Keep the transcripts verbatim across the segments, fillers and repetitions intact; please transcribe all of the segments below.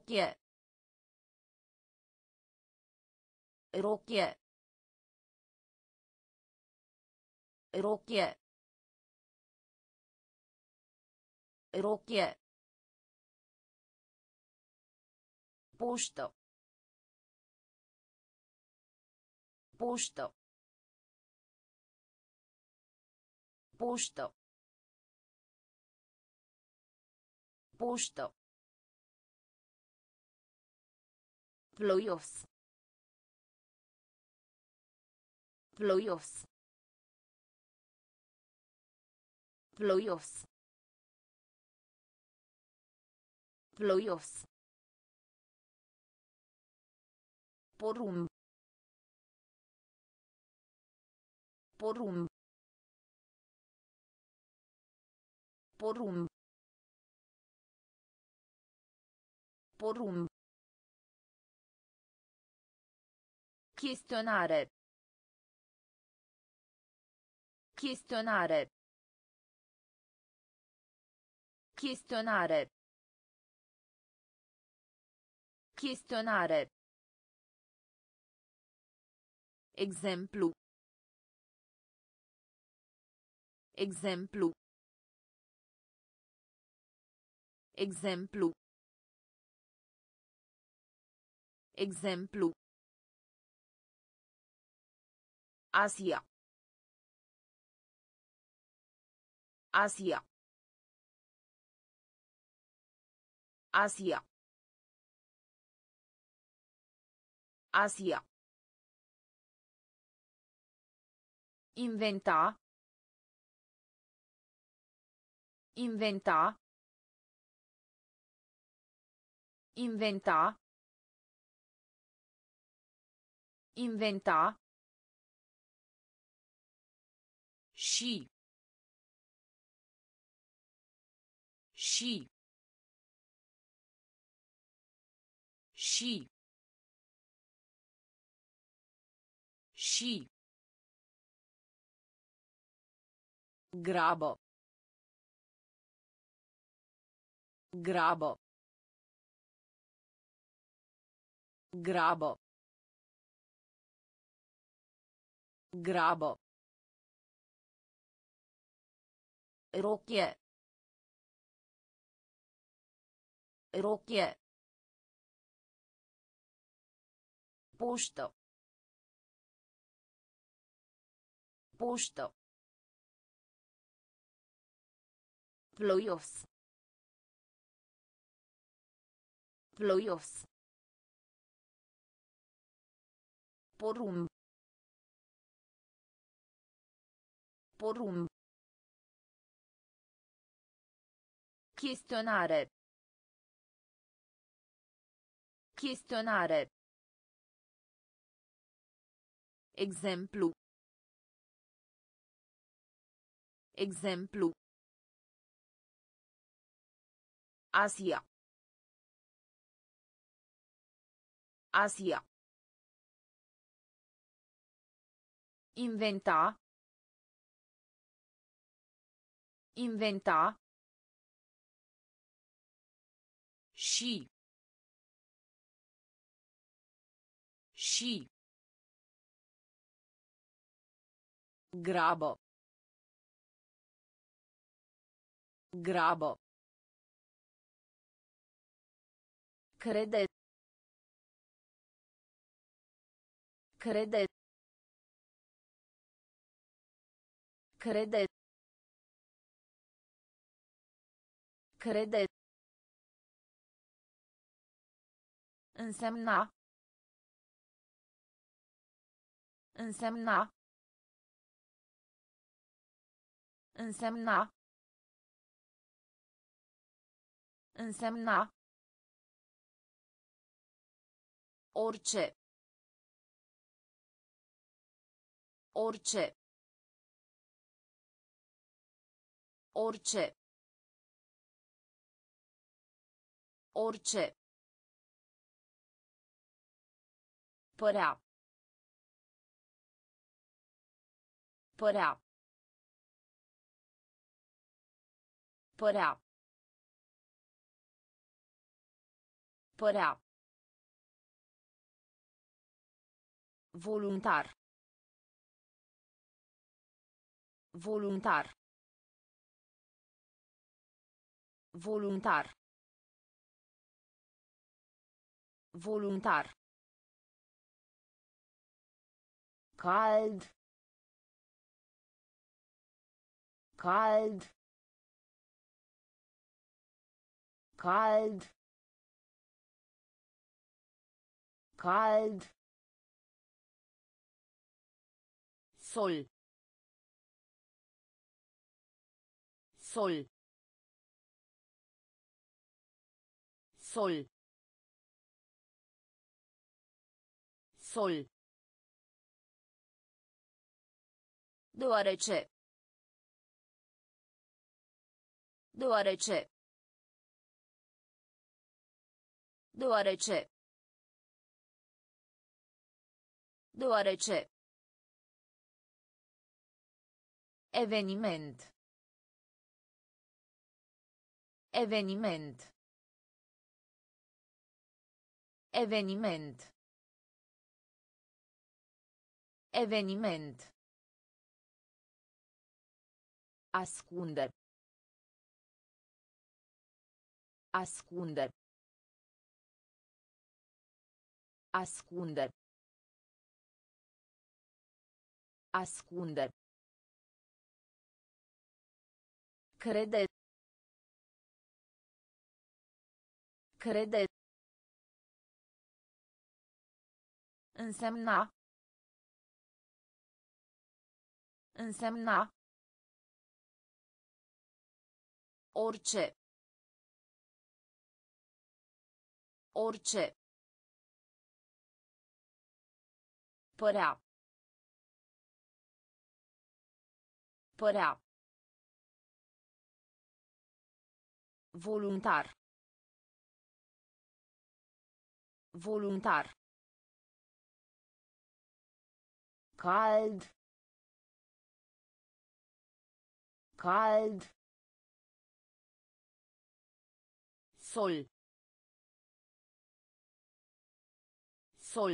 rochie, rochie, rochie, rochie, poștă, poștă, poștă, poștă, ploios, ploios, ploios, ploios, porumb, porumb, porumb, porumb, chestionare, chestionare, chestionare, chestionare, exemplu, exemplu, exemplu, exemplu, Asia, Asia, Asia, Asia, inventa, inventa, inventa, inventa, și, și, și, și, grabă, grabă, grabă, grabă, rochie, rochie, poștă, poștă, ploios, ploios, porumb, porumb, chestionare, chestionare, exemplu, exemplu, Asia, Asia, inventa, inventa, și, și, grabă, grabă, crede, crede, crede, crede, însemna, însemna, însemna, însemna, orice, orice, orice, orice, părea, părea, părea, Părea. Voluntar. Voluntar. Voluntar. Voluntar. Cald. Cald. Cald. Cald. Sol. Sol. Sol. Sol. Deoarece. Deoarece. Deoarece. Deoarece. Eveniment. Eveniment. Eveniment. Eveniment. Ascunde. Ascunde. Ascunde. Ascunde. Crede. Crede. Însemna. Însemna. Orice. Orice. Părea. Părea. Voluntar. Voluntar. Cald. Cald. Sol. Sol.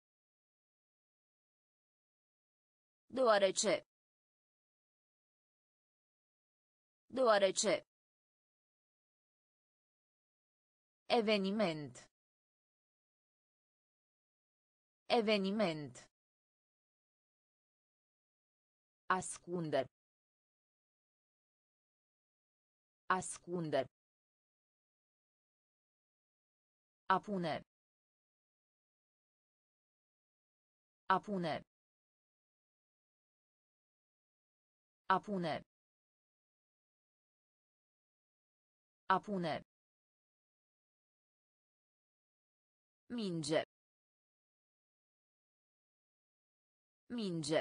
Deoarece. Deoarece. Eveniment. Eveniment. Ascunde. Ascunde. A pune. A pune. A pune. A pune. Minge. Minge.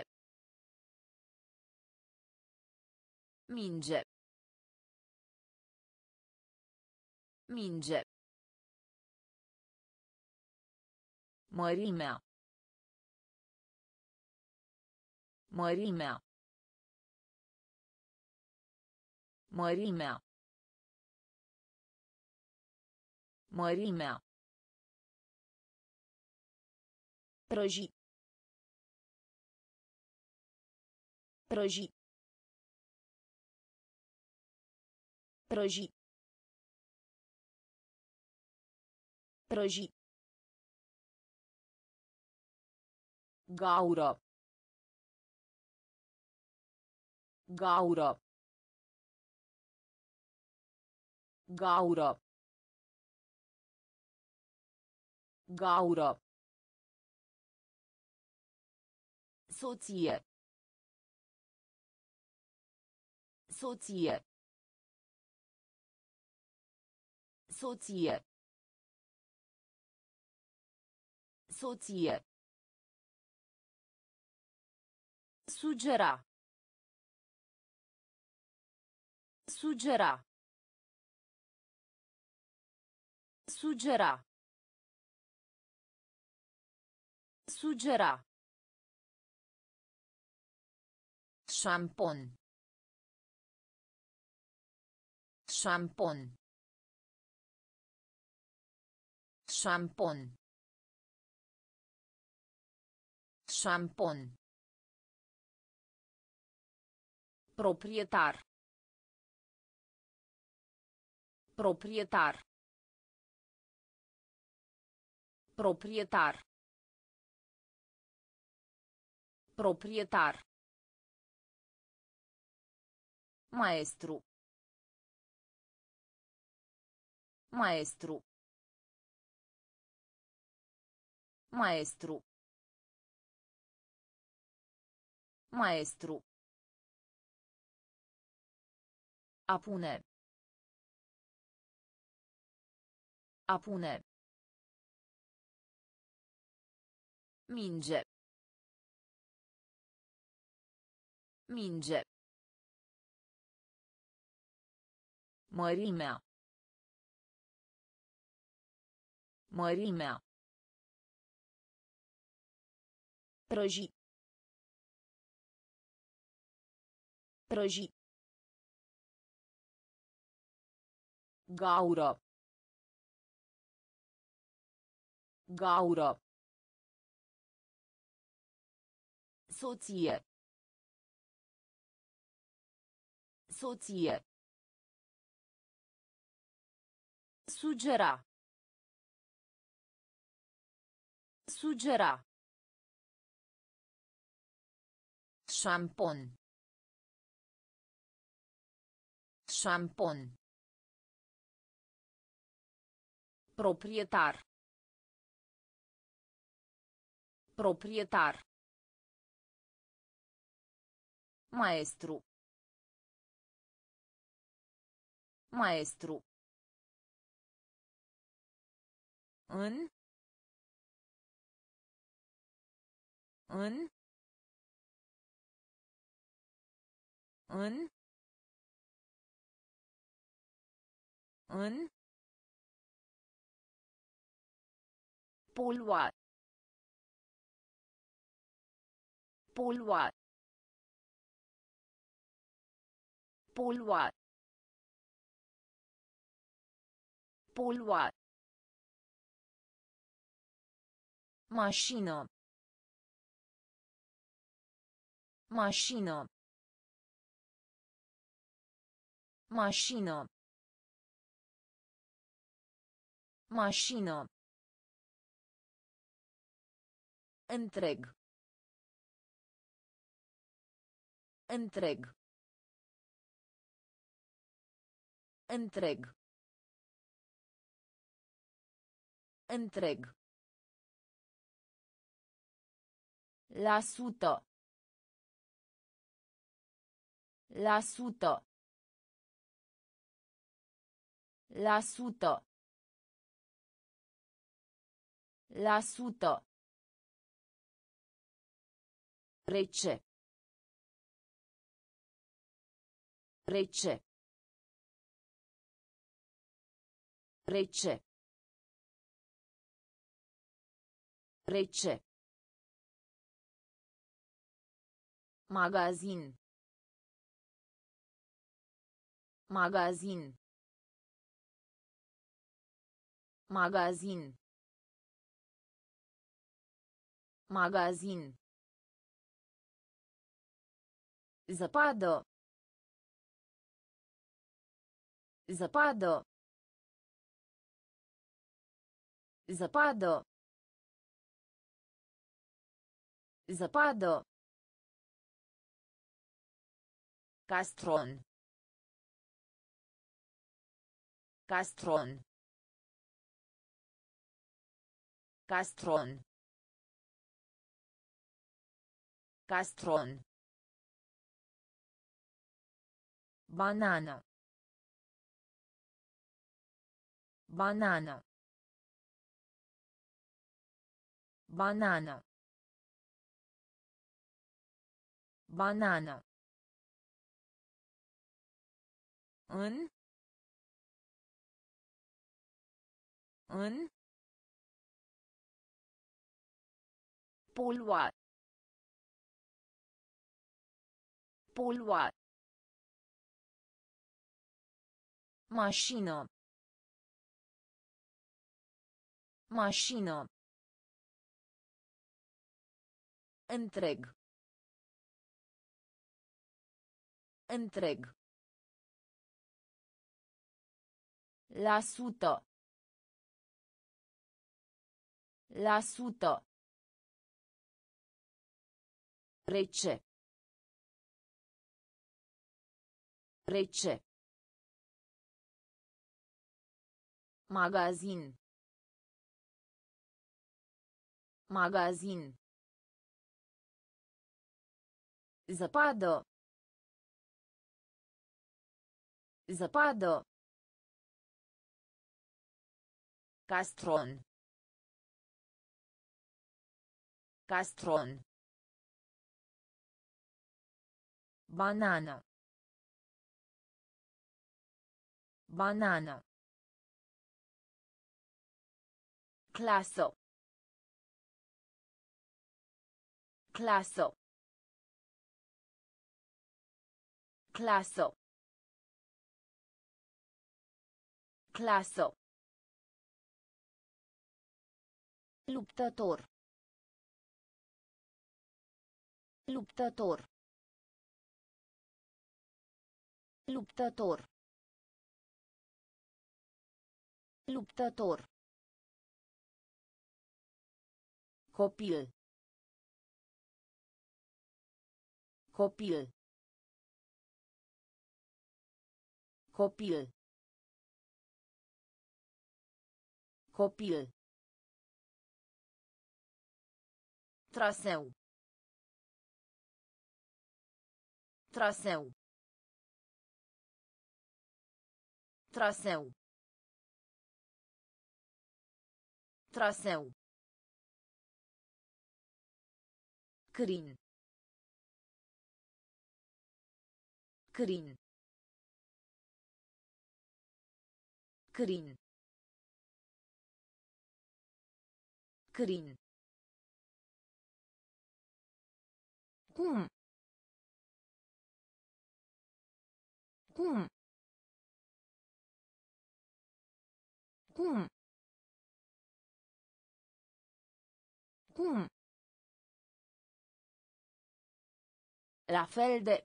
Minge. Minge. Mărimea. Mărimea. Mărimea. Mărimea. Prăji. Prăji. Prăji. Prăji. Gaură. Gaură. Gaură. Gaură. Soție. Soție. Soție. Soție. Sugera. Sugera. Sugera. Sugera. Șampon. Șampon. Șampon. Șampon. Proprietar. Proprietar. Proprietar. Proprietar. Maestru. Maestru. Maestru. Maestru. A pune. A pune. Minge. Minge. Mărimea. Mărimea. Prăji. Prăji. Gaură. Gaură. Soție. Soție. Sugera. Sugera. Șampon. Șampon. Proprietar. Proprietar. Maestru. Maestru. În. În. În. În. Poluat. Poluat. Poluat. Poluat. Mașină. Mașină. Mașină. Mașină. Întreg. Întreg. Întreg. Întreg. La sută. La sută. La sută. La sută. Rece. Rece. Rece. Rece. Magazin. Magazin. Magazin. Magazin. Zăpadă. Zăpadă. Zăpadă. Zăpadă. Castron. Castron. Castron. Castron. Banană. Banană. Banană. Banană. În. În. Poluat. Poluat. Mașină. Mașină. Întreg. Întreg. La sută. La sută. Rece. Rece. Magazin. Magazin. Zăpadă. Zăpadă. Castron. Castron. Banană. Banană. Clasă. Clasă. Clasă. Clasă. Luptător. Luptător. Luptător. Luptător. Copil. Copil. Copil. Copil. Traseu. Traseu. Traseu. Traseu. Crin. Crin. Crin. Crin. Cum? Cum? Cum? Cum? La fel de.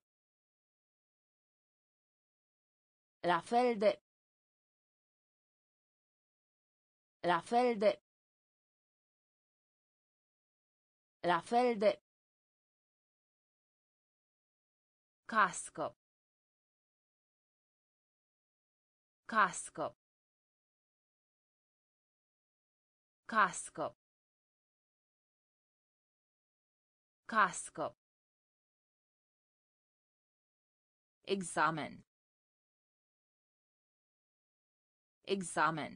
La fel de. La fel de. La fel de. Cască. Cască. Cască. Cască. Examen. Examen.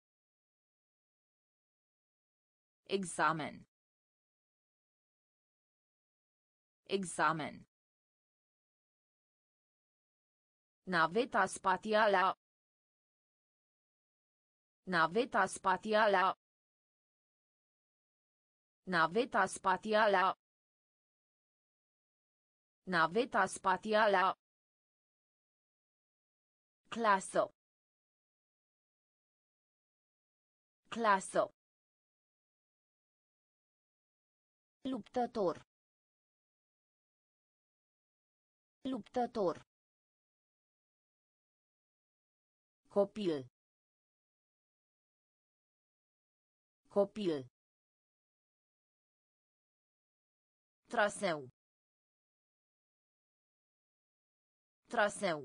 Examen. Examen. Naveta spațială. Naveta spațială. Naveta spațială. Naveta spațială. Clasă. Clasă. Luptător. Luptător. Copil. Copil. Traseu. Traseu.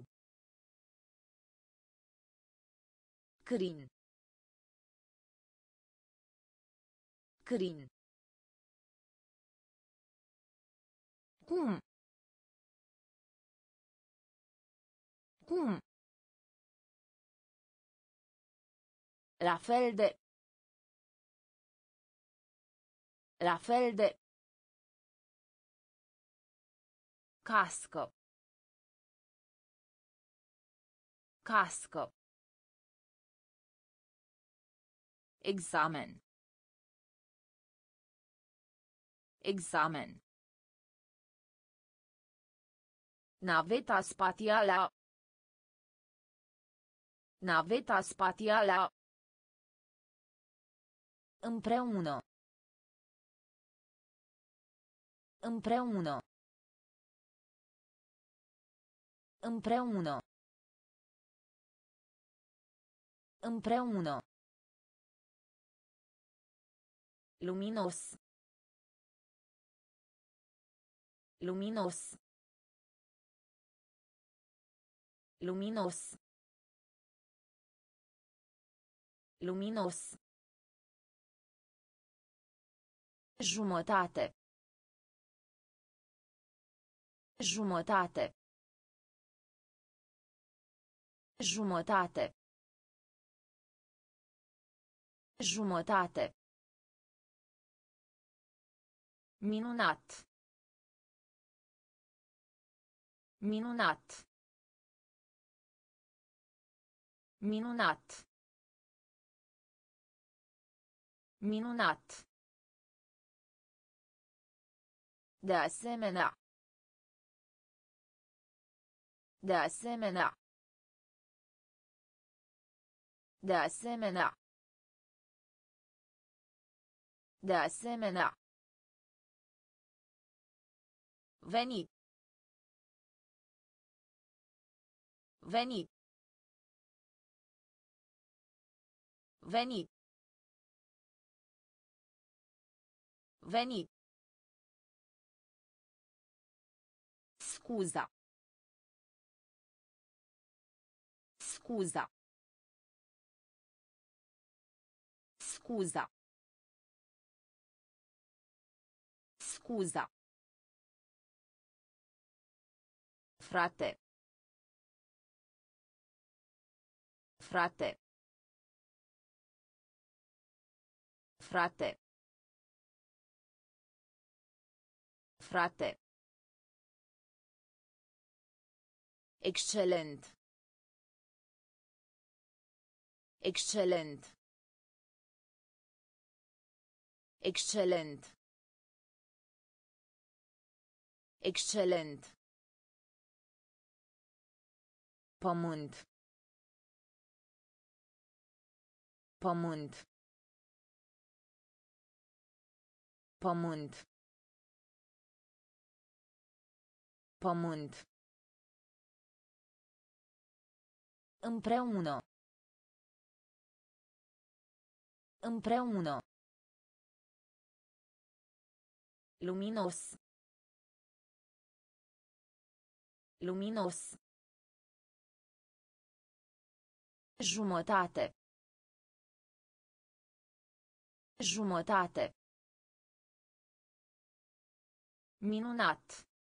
Crin. Crin. Cum? Cum? La fel de. La fel de. Cască. Cască. Examen. Examen. Naveta spațială. Naveta spațială. Împreună. Împreună. Împreună. Împreună. Luminos. Luminos. Luminos. Luminos. Jumătate. Jumătate. Jumătate. Jumătate. Minunat. Minunat. Minunat. Minunat. De asemenea. De asemenea. De asemenea. De asemenea. Veni. Veni. Veni. Veni. Scuza. Scuza. Scuza. Scuza. Frate. Frate. Frate. Frate. Excelent. Excelent. Excelent. Excelent. Pământ. Pământ. Pământ. Pământ. Împreună. Împreună. Luminos. Luminos. Jumătate. Jumătate. Minunat.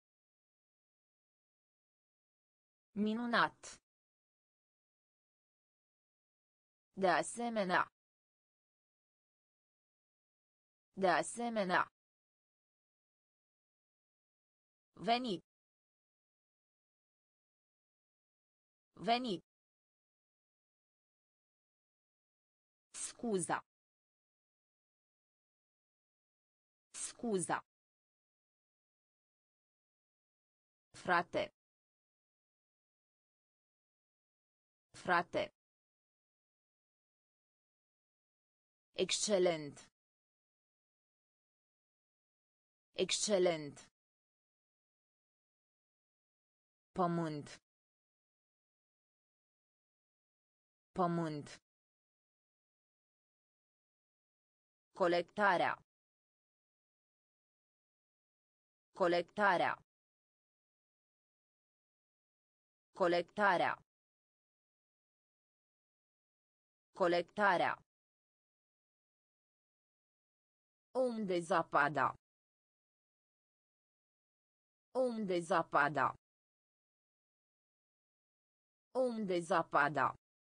Minunat. De asemenea. De asemenea. Veni. Veni. Scuza. Scuza. Frate. Frate. Excelent. Excelent. Pământ. Pământ. Colectarea. Colectarea. Colectarea. Colectarea. Unde zapada. Unde zapada. Unde zapada.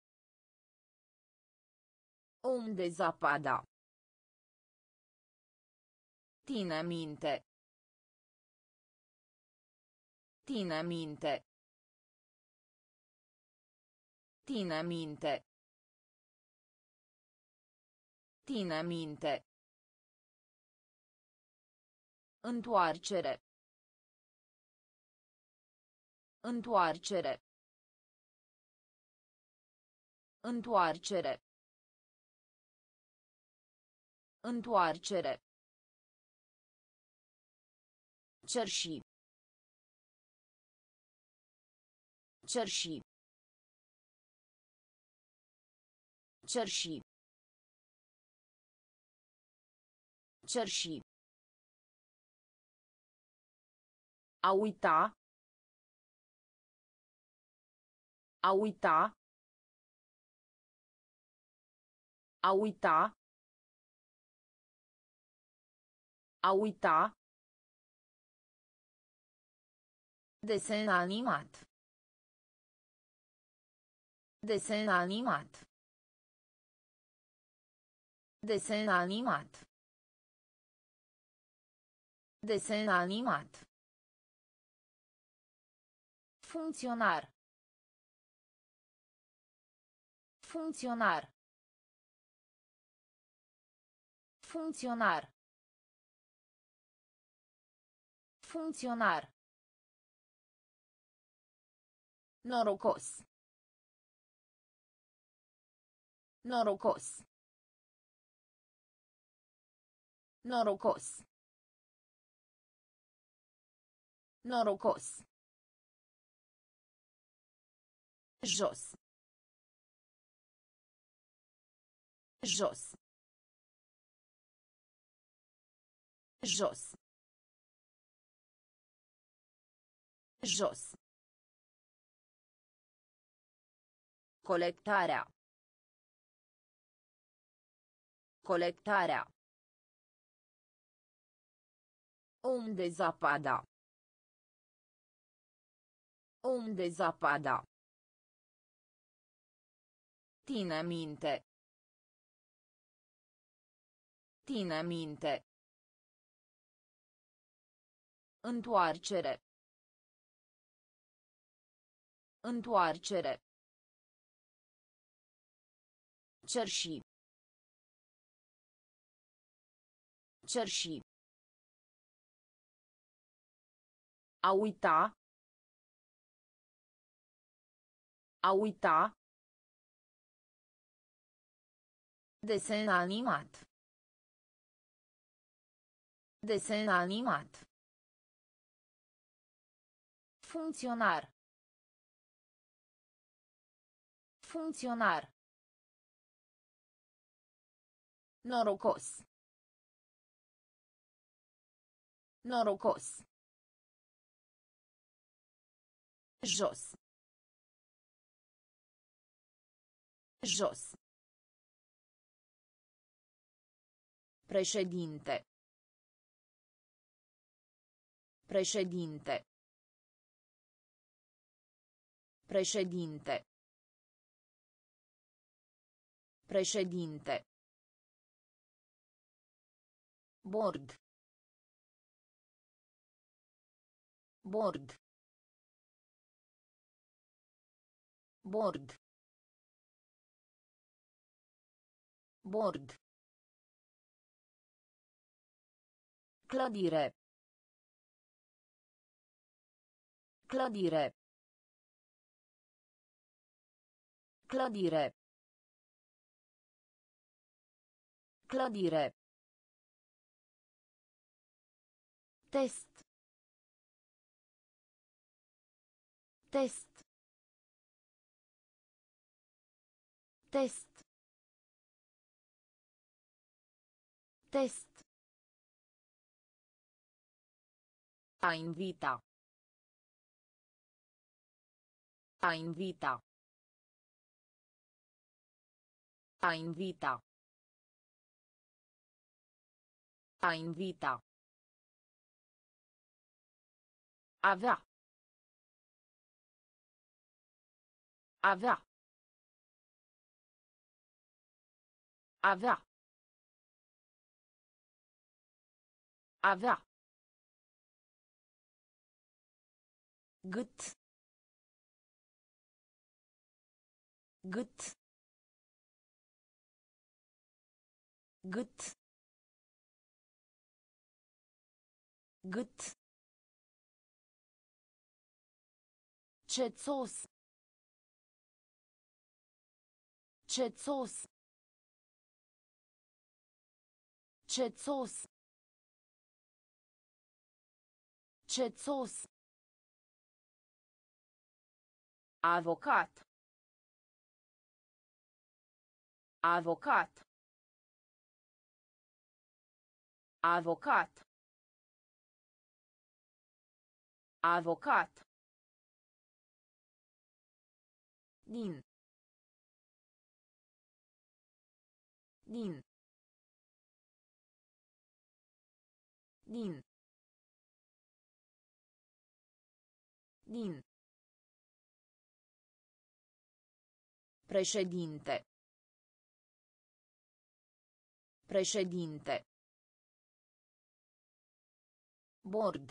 Unde zapada. Ține minte. Ține minte. Ține minte. Ține minte. Întoarcere. Întoarcere. Întoarcere. Întoarcere. Cerși. Cerși. Cerși. Cerși. A uita. A uita. A uita. A uita. Desen animat. Desen animat. Desen animat. Desen animat. Funcționar. Funcționar. Funcționar. Funcționar. Norocos. Norocos. Norocos. Norocos. Jos. Jos. Jos. Jos. Colectarea. Colectarea. Unde zapada. Unde zapada. Ține minte. Ține minte. Întoarcere. Întoarcere. Cerși. Cerși. A uita. A uita. Desen animat. Desen animat. Funcționar. Funcționar. Norocos. Norocos. Jos. Jos. Președinte. Președinte. Președinte. Președinte. Bord. Bord. Bord. Bord. Clădire. Clădire. Clădire. Clădire. Test. Test. Test. Test. A invita. A invita. A invita. A invita. Avea. Avea. Avea. Avea. Gât. Gât. Gât. Gât. Cețos. Cețos. Cețos. Cețos. Avocat. Avocat. Avocat. Avocat. Din. Din. Din. Din. Președinte. Președinte. Bord.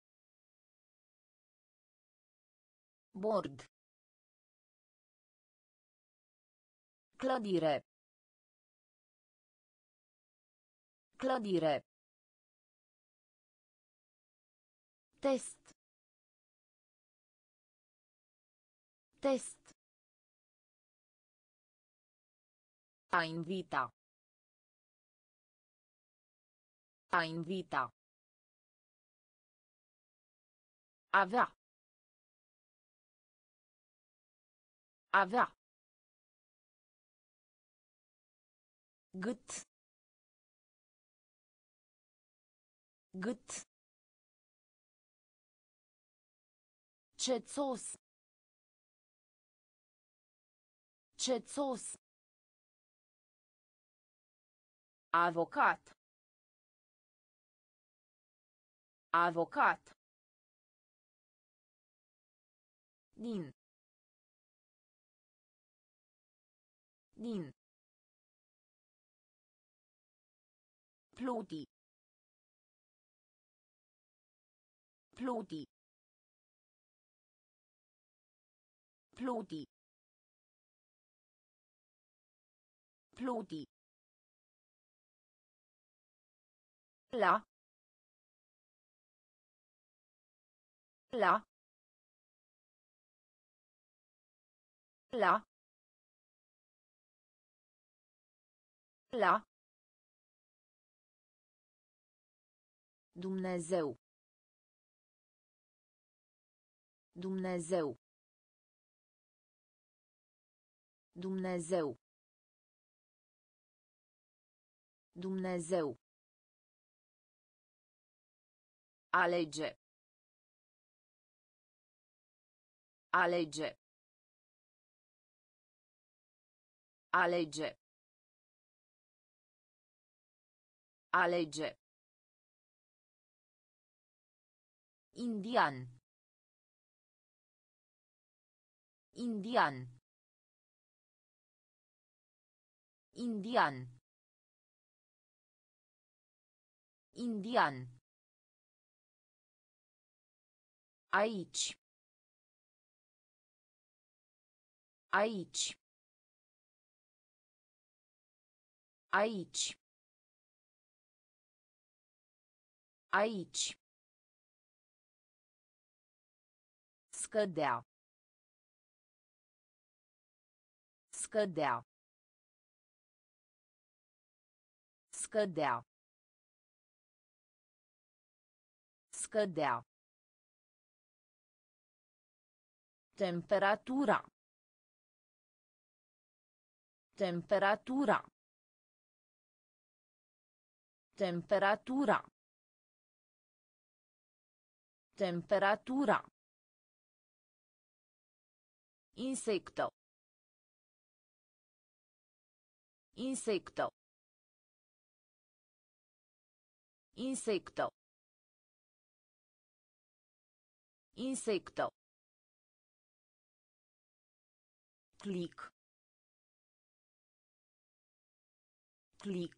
Bord. Clădire. Clădire. Test. Test. A invita. A invita. Avea. Avea. Gât. Gât. Cețos. Cețos. Avocat. Avocat. Din. Din. Pluti. Pluti. Pluti. Pluti. La. La. La. La. Dumnezeu. Dumnezeu. Dumnezeu. Dumnezeu. Alege. Alege. Alege. Alege. Indian. Indian. Indian. Indian. Aici. Aici. Aici. Aici. Scădea. Scădea. Scădea. Scădea. Temperatura. Temperatura. Temperatura. Temperatura. Insecto. Insecto. Insecto. Insecto. Clic. Clic.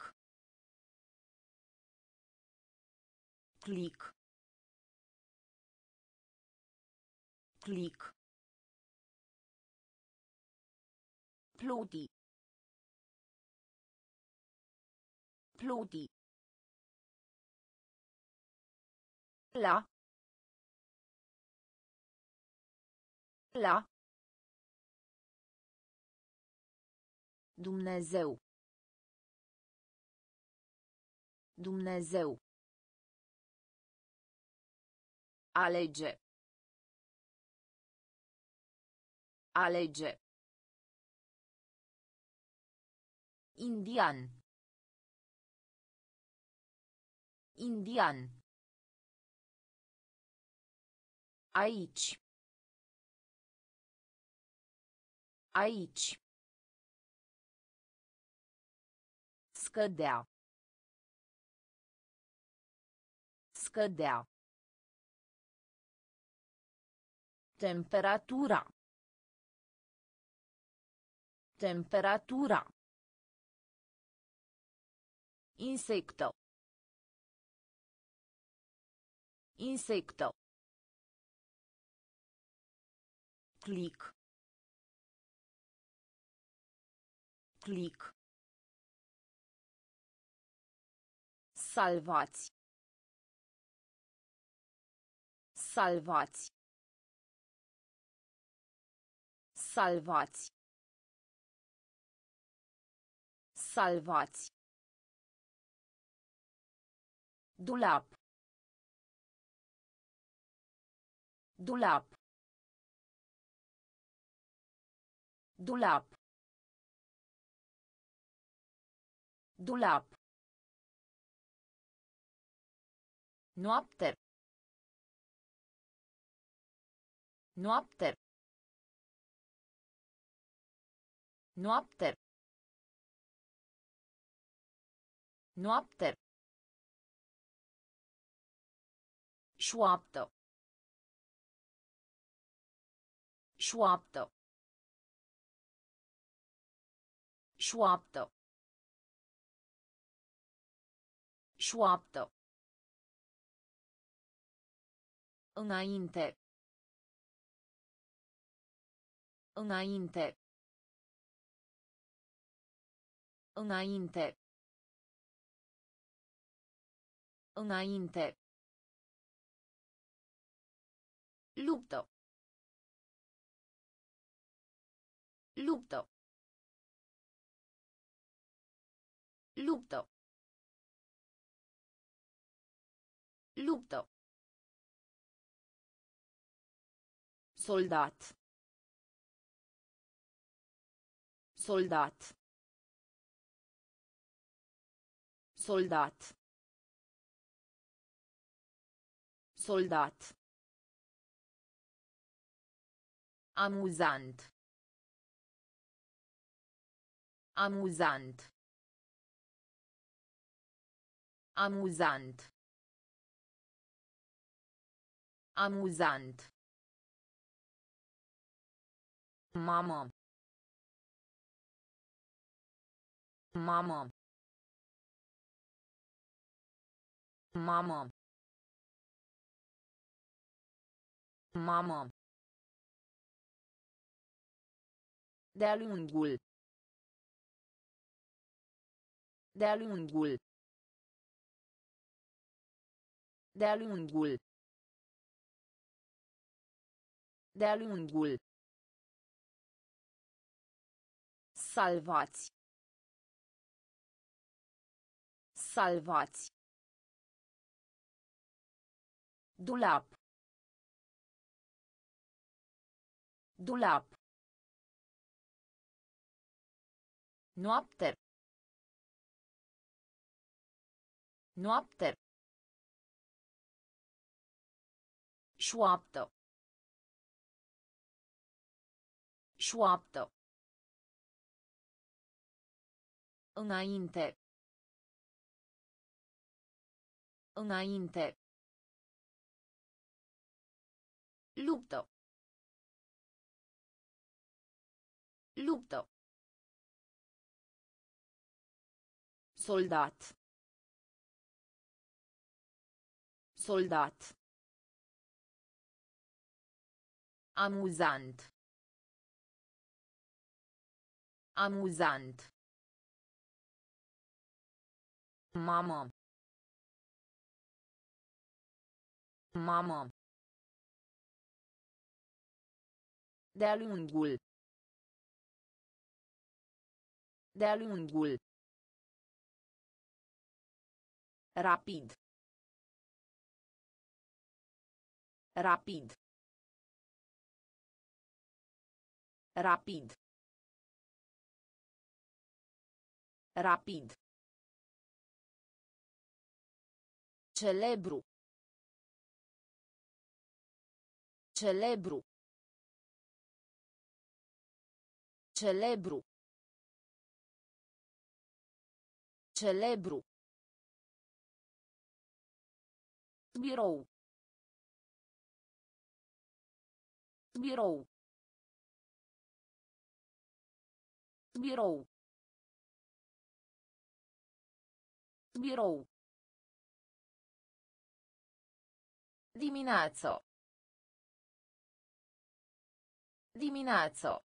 Clic. Clic. Pluti. Pluti. La. La. Dumnezeu. Dumnezeu. Alege. Alege. Indian. Indian. Aici. Aici. Scădea. Scădea. Temperatura. Temperatura. Insecto. Insecto. Clic. Clic. Salvați. Salvați. Salvați. Salvați. Dulap. Dulap. Dulap. Dulap. Noapte. Noapte. Noapte. Noapte. Șoaptă. Șoaptă. Șoaptă. Șoaptă. Înainte. Înainte. Înainte. Înainte. Luptă. Luptă. Luptă. Luptă. Soldat. Soldat. Soldat. Soldat. Amuzant. Amuzant. Amuzant. Amuzant. Mamă. Mamă. Mamă. Mamă. De-a lungul. De-a lungul. De-a lungul. De-a lungul. Salvați. Salvați. Dulap. Dulap. Noapte. Noapte. Șoaptă. Șoaptă. Înainte. Înainte. Luptă. Luptă. Soldat. Soldat. Amuzant. Amuzant. Mamă. Mamă. De-a lungul. De-a lungul. Rapid. Rapid. Rapid. Rapid. Celebru. Celebru. Celebru. Celebru. Birou. Birou. Birou. Birou. Dimineață. Dimineață.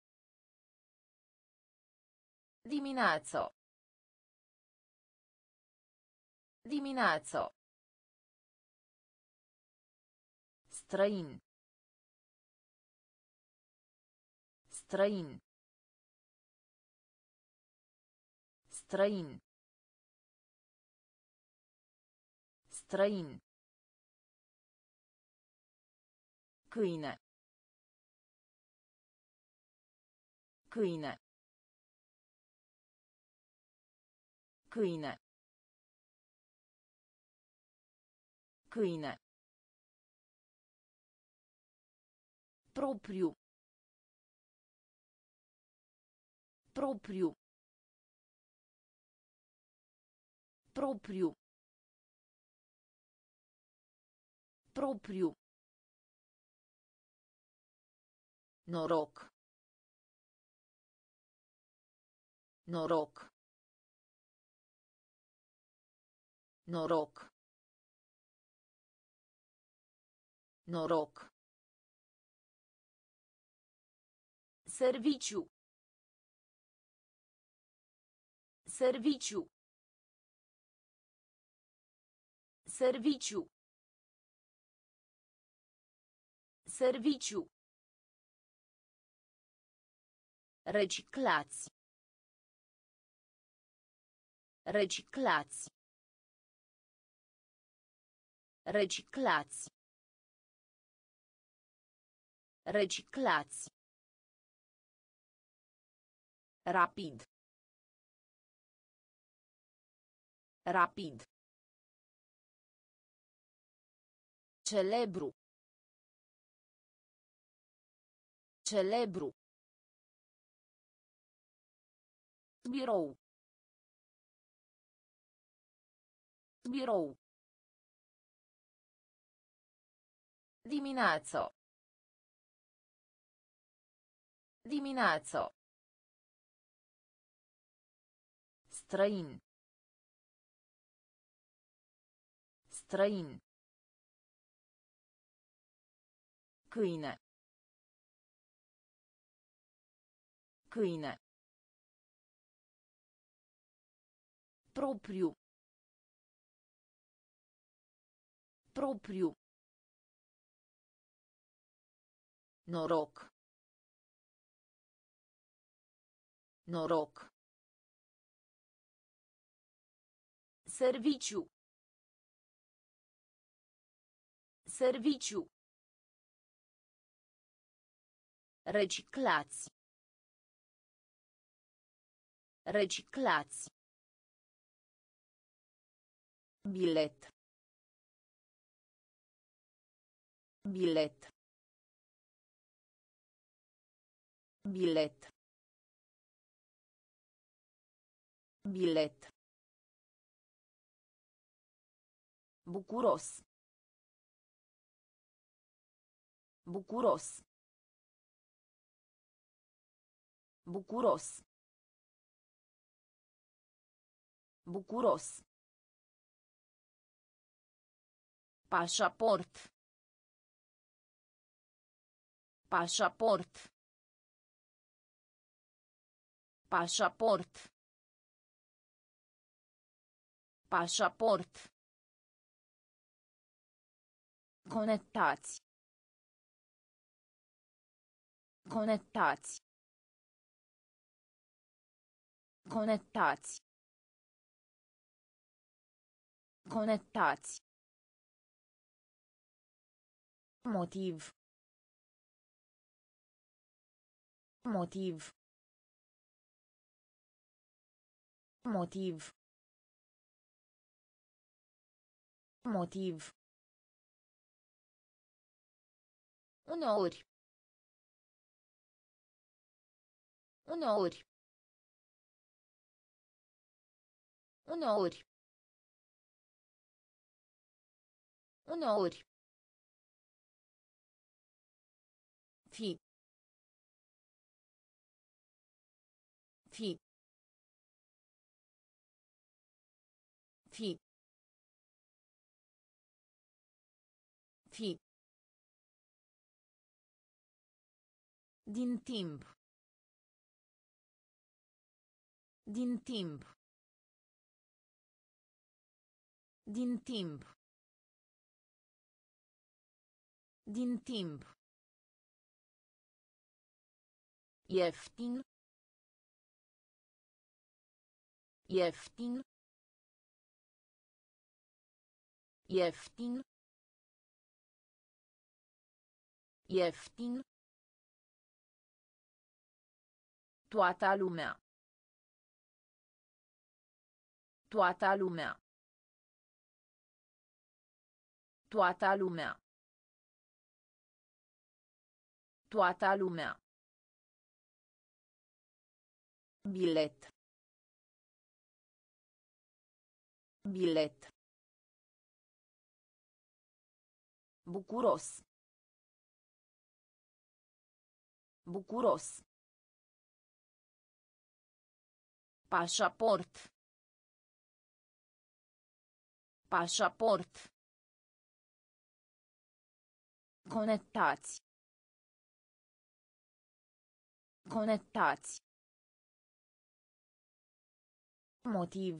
Dimineață. Dimineață. Străin. Străin. Străin. Străin. Câine. Câine. Câine. Câine. Propriu. Propriu. Propriu. Propriu. Noroc. Noroc. Noroc. Noroc. Serviciu. Serviciu. Serviciu. Serviciu. Reciclați. Reciclați. Reciclați. Reciclați. Rapid. Rapid. Celebru. Celebru. Birou. Birou. Dimineață. Dimineață. Străin. Străin. Câine. Câine. Propriu. Propriu. Noroc. Noroc. Serviciu. Serviciu. Reciclați. Reciclați. Bilet. Bilet. Bilet. Bilet. Bucuros. Bucuros. Bucuros. Bucuros. Pașaport. Pașaport. Pașaport. Pașaport. Conectați. Conectați. Conectați. Conectați. Motiv. Motiv. Motiv. Motiv. Uneori. Uneori. Uneori. Uneori. Fi. Fi. Fi. Fi. Din timp. Din timp. Din timp. Din timp. Ieftin. Ieftin. Ieftin. Ieftin. Toată lumea. Toată lumea. Toată lumea. Toată lumea. Bilet. Bilet. Bucuros. Bucuros. Pașaport. Pașaport. Conectați. Conectați. Motiv.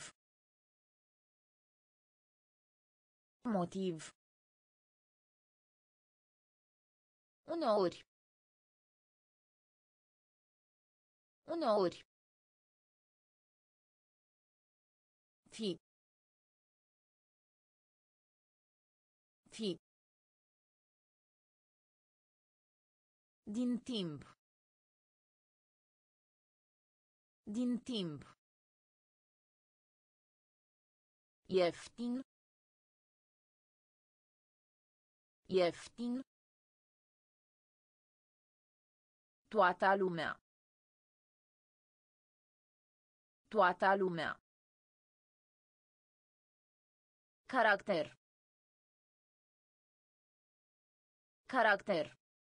Motiv. Uneori. Uneori. Fi. Fi. Din timp. Din timp. Ieftin. Ieftin. Toată lumea. Toată lumea. Caracter. Caracter.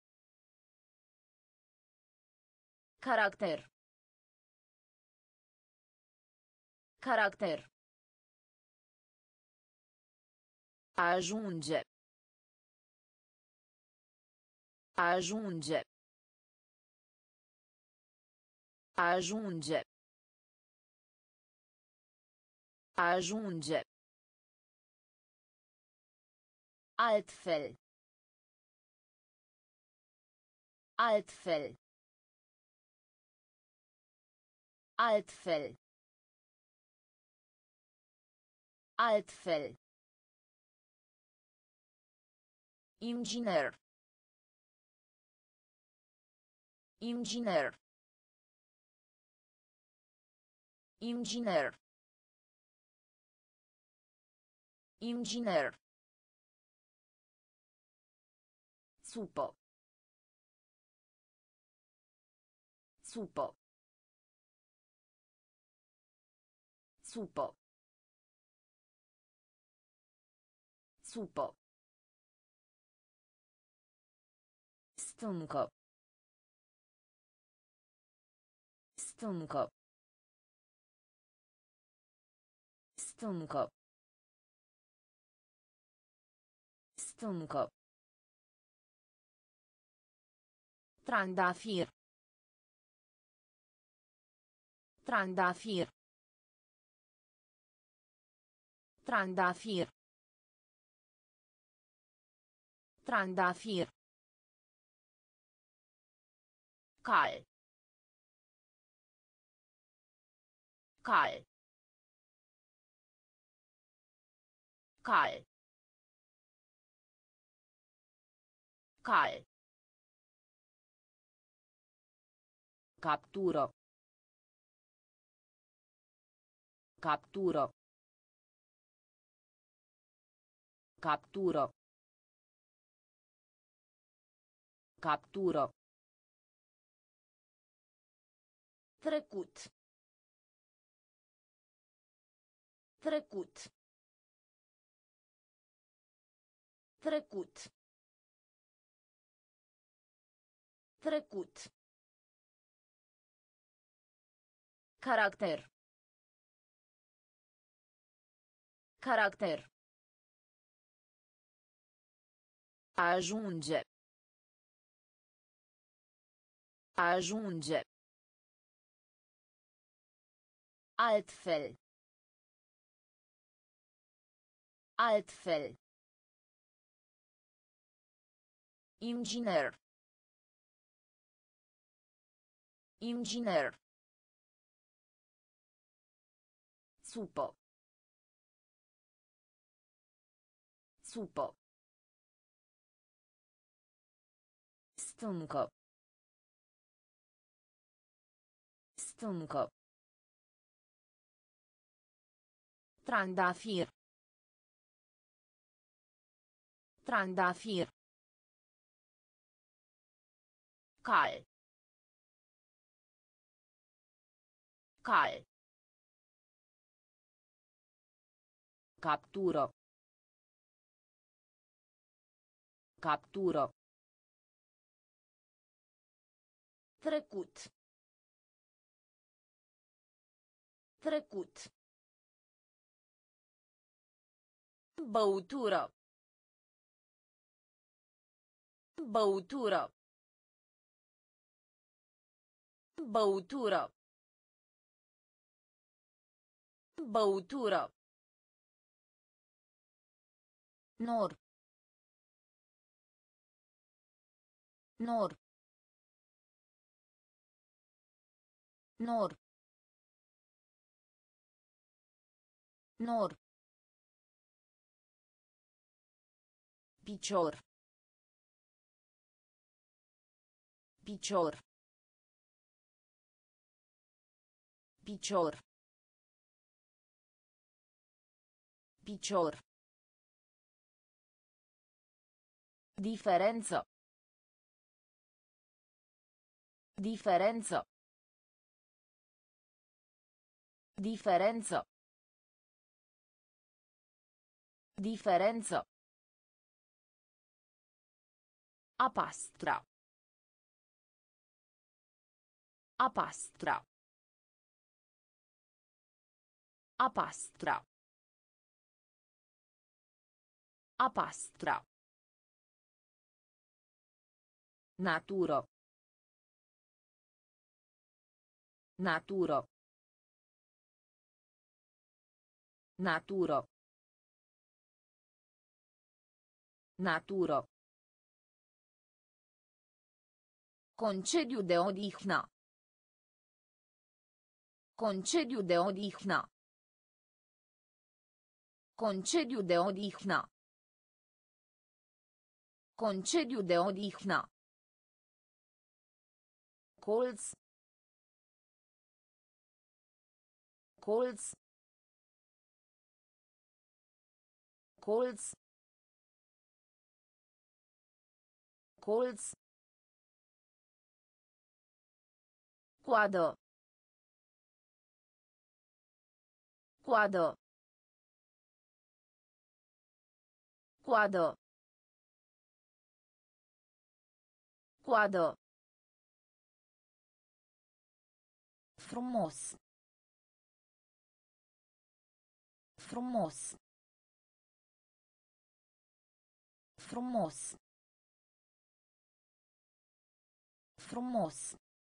Caracter. Caracter. Ajunge. Ajunge. Ajunge. Ajunge. Altfel. Altfel. Altfel. Altfel. Inginer. Inginer. Inginer. Inginer. Supă. Supă. Supă. Supă. Stâncă. Stâncă. Stâncă. Stâncă. Trandafir. Trandafir. Trandafir. Trandafir. Cal. Cal. Cal. Cal. Captură. Captură. Captură. Captură. Trecut. Trecut. Trecut. Trecut. Caracter. Caracter. Ajunge. Ajunge. Altfel. Altfel. Inginer. Inginer. Supă. Supă. Stâncă. Stâncă. Trandafir. Trandafir. Cal. Cal. Captură. Captură. Trecut. Trecut. Băutură. Băutură. Băutură. Băutură. Nor. Nor. Nor. Nor. Picior. Picior. Picior. Picior. Diferență. Diferență. Diferență. Diferență. A pastra. A pastra. A pastra. A pastra. Natură. Natură. Natură. Natură. Concediu de odihnă. Concediu de odihnă. Concediu de odihnă. Concediu de odihnă. Colț. Colț. Colț. Colț. Coadă. Coadă. Coadă. Coadă. Frumos. Frumos. Frumos. Frumos.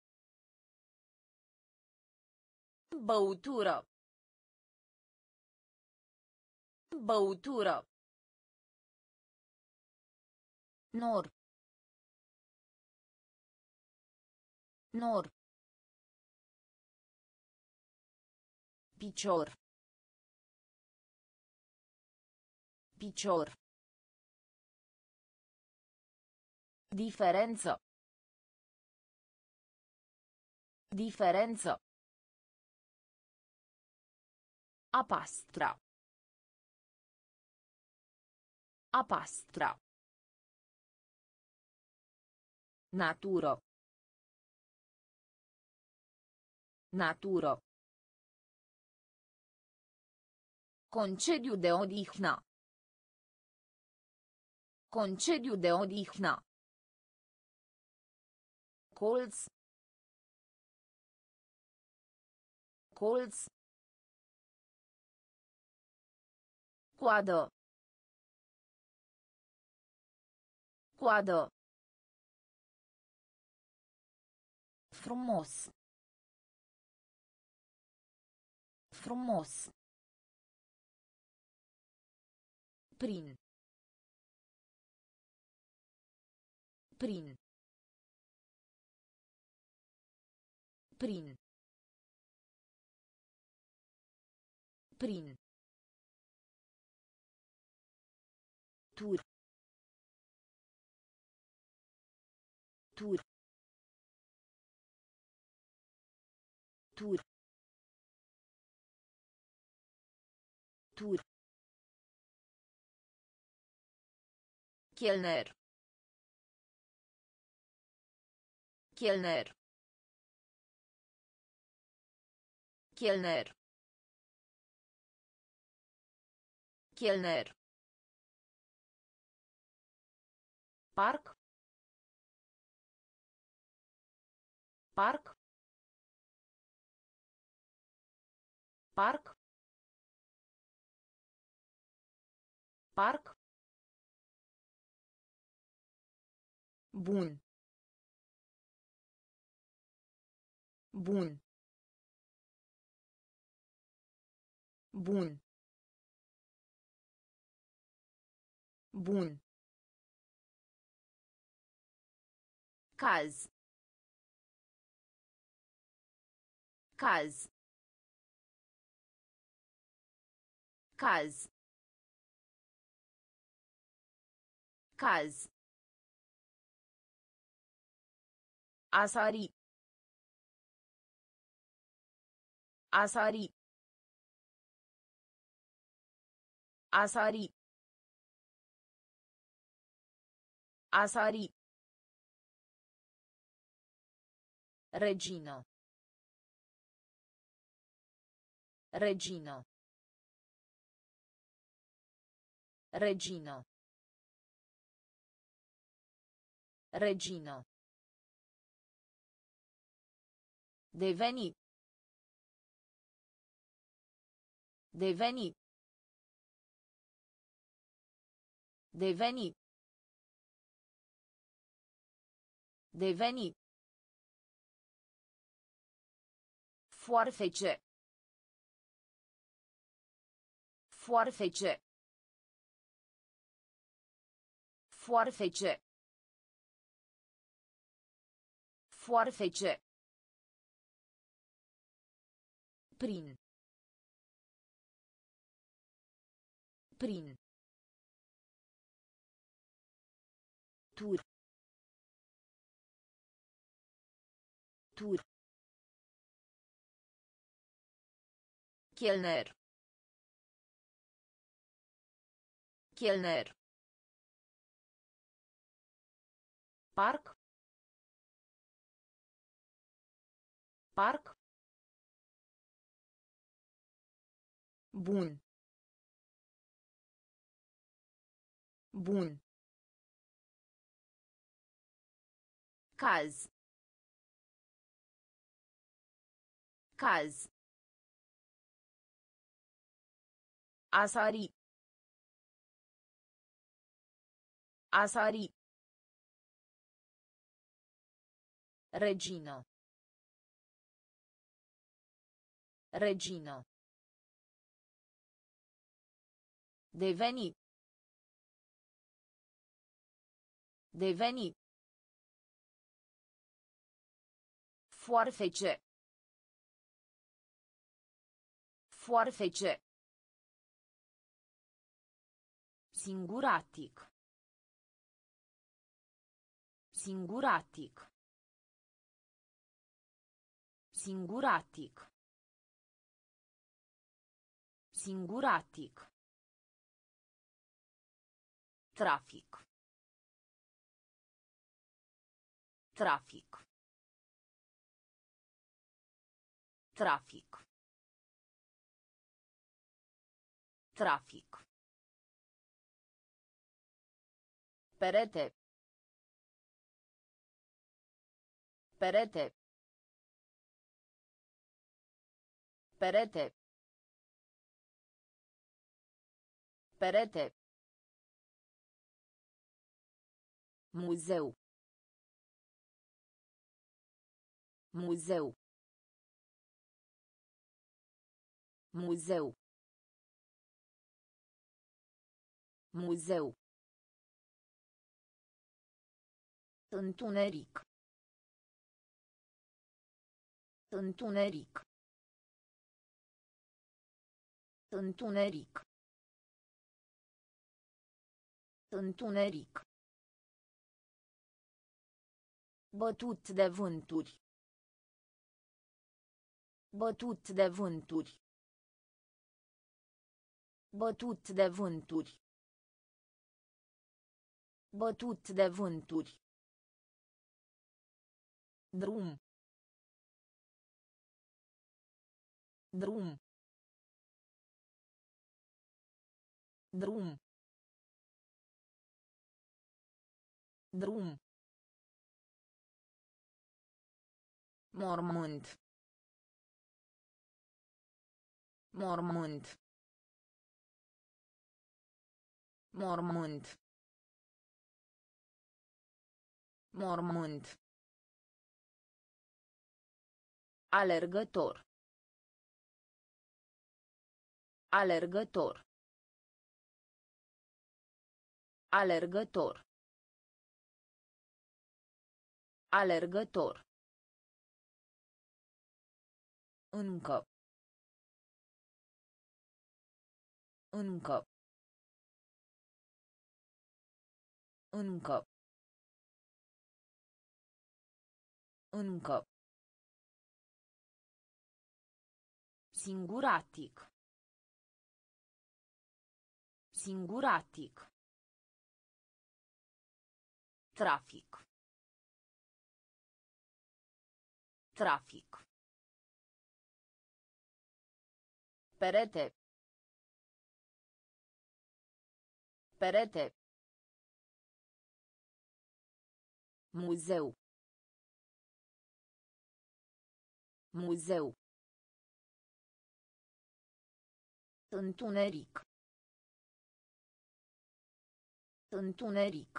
Băutură. Băutură. Nor. Nor. Picior. Picior. Diferență. Diferență. A pastra. A pastra. Natură. Natură. Concediu de odihnă. Concediu de odihnă. Colț. Colț. Coadă. Coadă. Frumos. Frumos. Prin. Prin. Prin. Prin. Tur. Tur. Tur. Tur. Chelner. Chelner. Chelner. Chelner. Parc. Parc. Parc. Parc. Bun. Bun. Bun. Bun. Caz. Caz. Caz. Caz. A sari. A sari. A sari. A sari. Regino. Regino. Regino. Regino. Deveni. Deveni. Deveni. Deveni. Foarfece. Foarfece. Foarfece. Foarfece. Prin. Prin. Tur. Tur. Chelner. Chelner. Parc. Parc. Bun. Bun. Caz. Caz. A sari. A sari. Regino. Regino. Deveni. Deveni. Foarfece. Foarfece. Singuratic. Singuratic. Singuratic. Singuratic. Trafic. Trafic. Trafic. Trafic. Perete. Perete. Perete. Perete. Muzeu. Muzeu. Muzeu. Muzeu. Întuneric. Întuneric. Întuneric. Întuneric. Bătut de vânturi. Bătut de vânturi. Bătut de vânturi. Bătut de vânturi. Drum. Drum. Drum. Drum. Mormânt. Mormânt. Mormânt. Mormânt. Alergător. Alergător. Alergător. Alergător. Încă. Încă. Încă. Încă. Singuratic. Singuratic. Trafic. Trafic. Perete. Perete. Muzeu. Muzeu. Întuneric. Întuneric.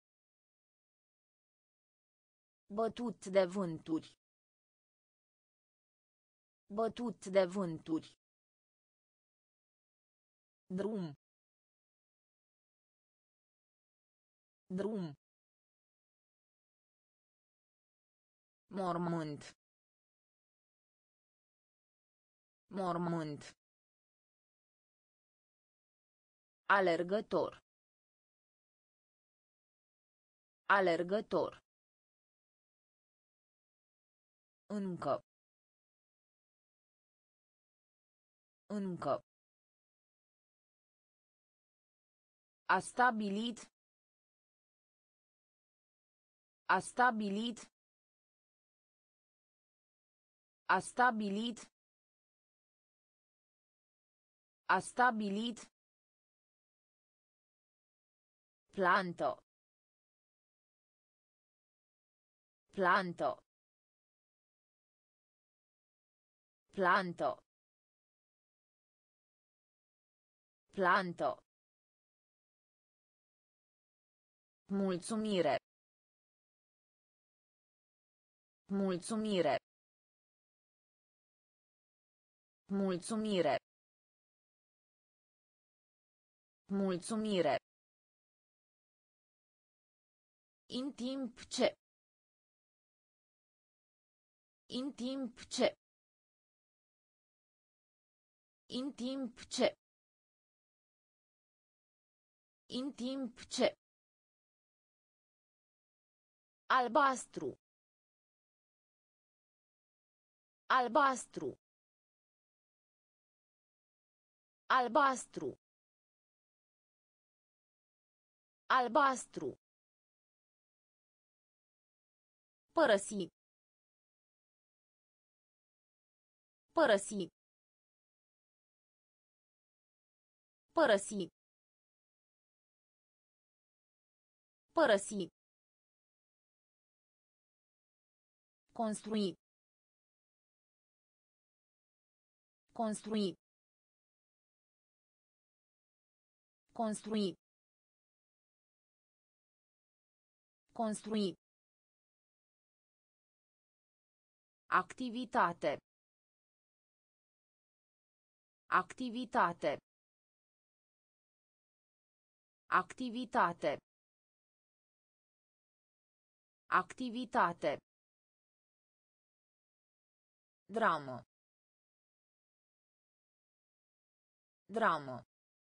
Bătut de vânturi. Bătut de vânturi. Drum. Drum. Mormânt. Mormânt. Alergător. Alergător. Încă. Încă. A stabilit. A stabilit. A stabilit. A stabilit. Planto. Planto. Planto. Planto. Mulțumire. Mulțumire. Mulțumire. Mulțumire. In timp ce. In timp ce. In timp ce. În timp ce. Albastru. Albastru. Albastru. Albastru. Părăsi. Părăsi. Părăsi. Părăsi. Construi. Construi. Construi. Construi. Activitate. Activitate. Activitate. Activitate. Dramă. Dramă.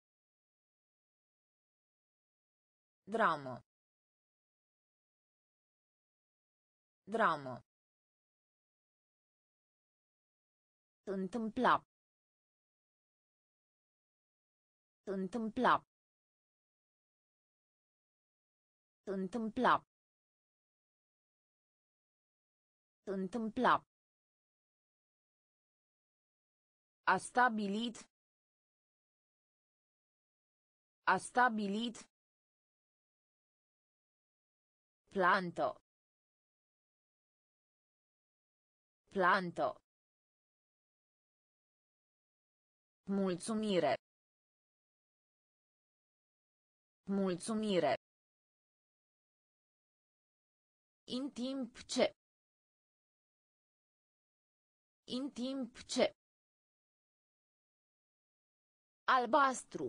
Dramă. Dramă. Întâmpla. Întâmpla. Întâmpla. Întâmpla. A stabilit. A stabilit. Plantă. Plantă. Mulțumire. Mulțumire. În timp ce. În timp ce. Albastru.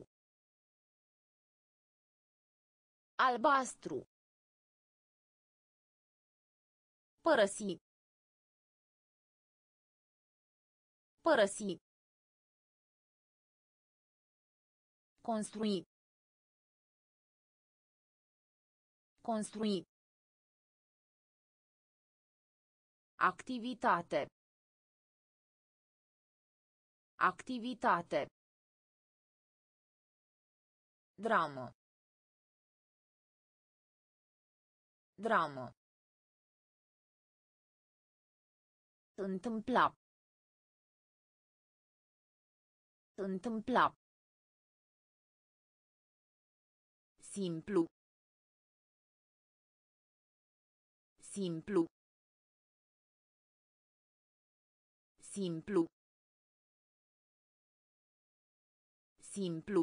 Albastru. Părăsi. Părăsi. Construi. Construi. Activitate. Activitate. Dramă. Dramă. Întâmpla. Întâmpla. Simplu. Simplu. Simplu. Simplu.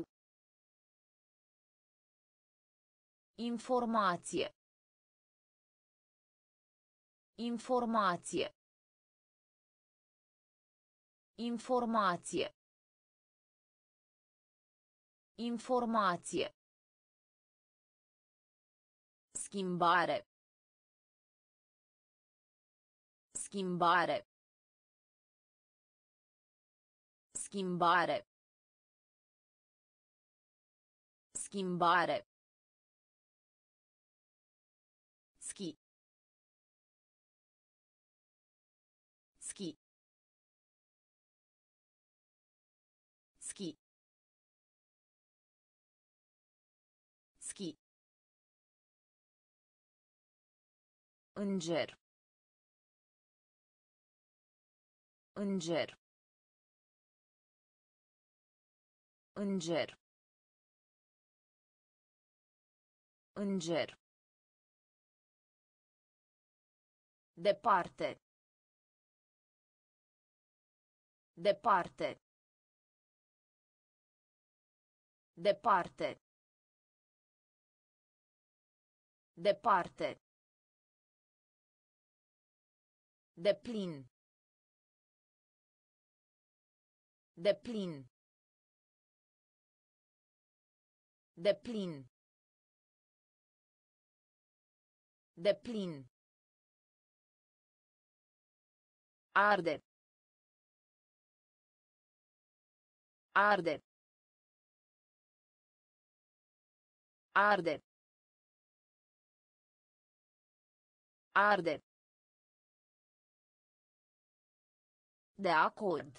Informație. Informație. Informație. Informație. Schimbare. Schimbare. Schimbare. Schimbare. Schi. Schi. Schi. Schi. Înger. Înger. Înger. Înger. Departe. Departe. Departe. Departe. Deplin. Deplin. Deplin. Deplin. Arde. Arde. Arde. Arde. De acord.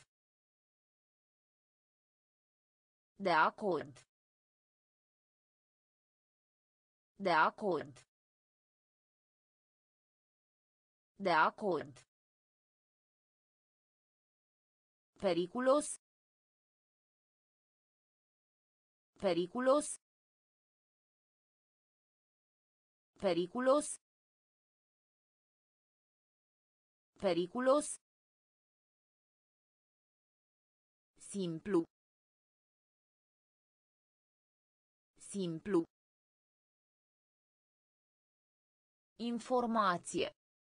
De acord. De acord. De acord. Periculos. Periculos. Periculos. Periculos. Simplu. Simplu. Informație.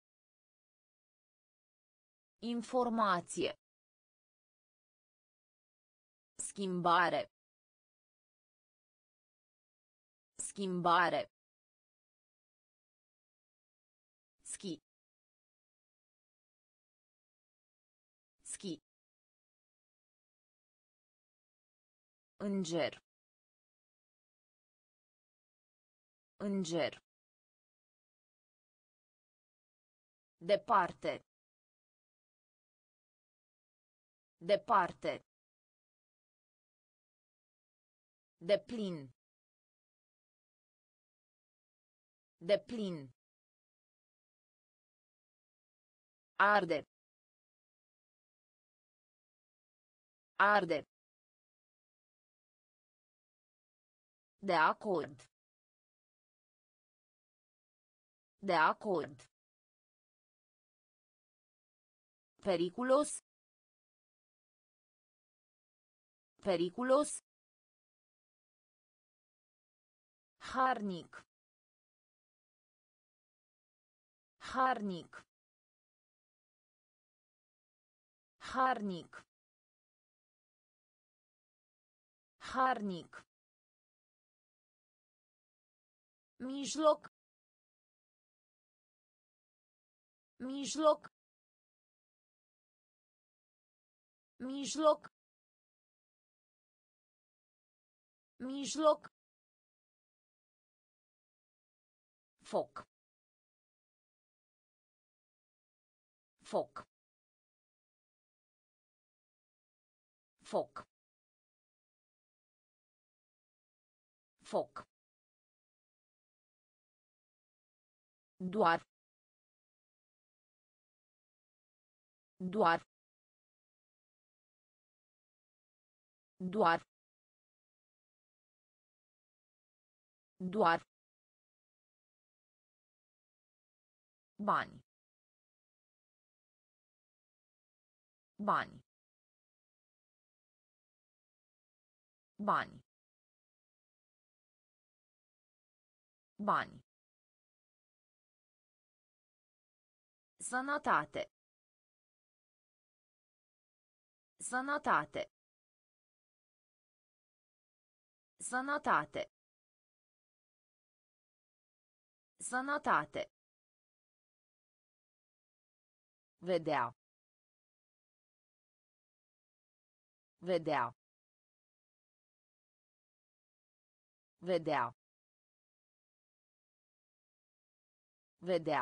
Informație. Schimbare. Schimbare. Schi. Schi. Înger. Înger. Departe. Departe. Deplin. Deplin. Arde. Arde. De acord. De acord. Periculos. Periculos. Harnic. Harnic. Harnic. Harnic. Mijloc. Mijloc. Mijloc. Mijloc. Foc. Foc. Foc. Foc. Doar. Doar. Doar. Doar. Bani. Bani. Bani. Bani. Sănătate. Sănătate. Sănătate. Sănătate. Vedea. Vedea. Vedea. Vedea.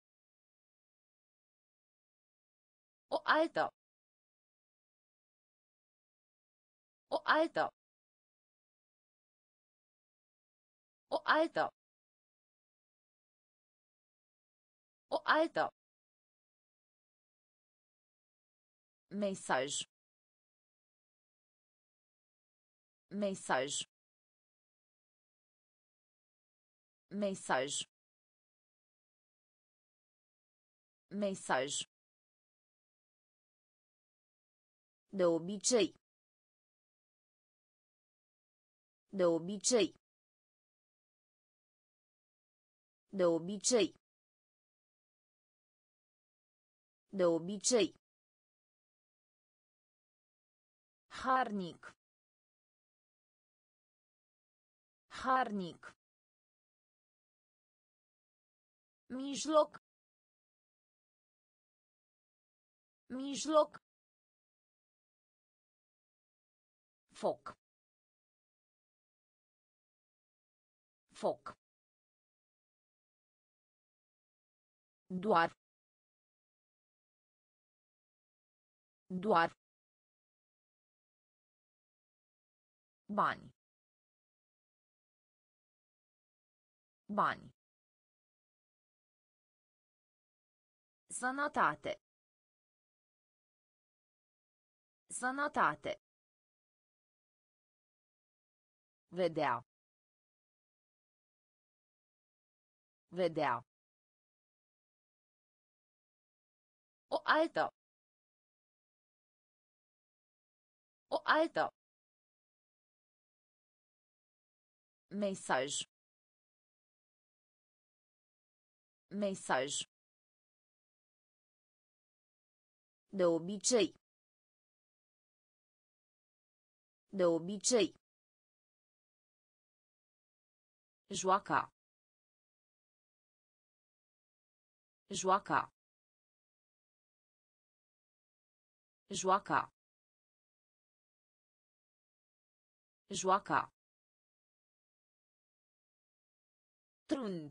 O altă. O altă. O altă. O altă. Mesaj. Mesaj. Mesaj. Mesaj. De obicei. De obicei. De obicei. De obicei. Harnic. Harnic. Mijloc. Mijloc. Foc. Foc. Doar. Doar. Bani. Bani. Sănătate. Sănătate. Vedea. Vedea. O altă. O altă. Mesaj. Mesaj. De obicei. De obicei. Joaca. Joaca. Joaca. Joaca. Trund.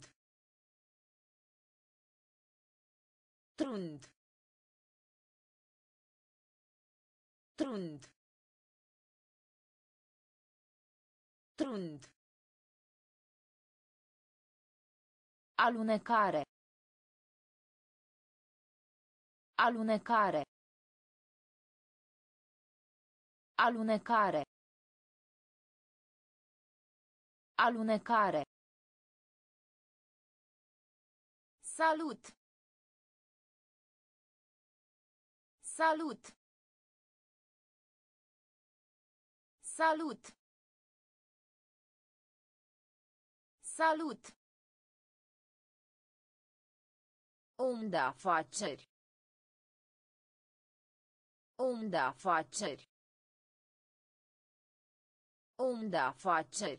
Trund. Trund. Trund. Alunecare. Alunecare. Alunecare. Alunecare. Salut. Salut. Salut. Salut. Om de afaceri. Om de afaceri. Om de afaceri.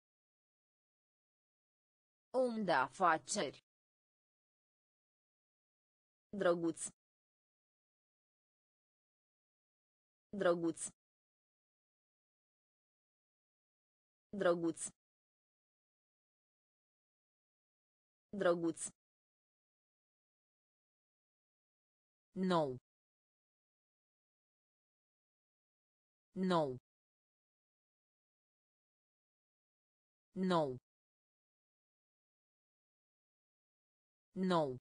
Om de afaceri. Drăguț. Drăguț. Drăguț. Drăguț. Nou. Nou. Nou. Nou.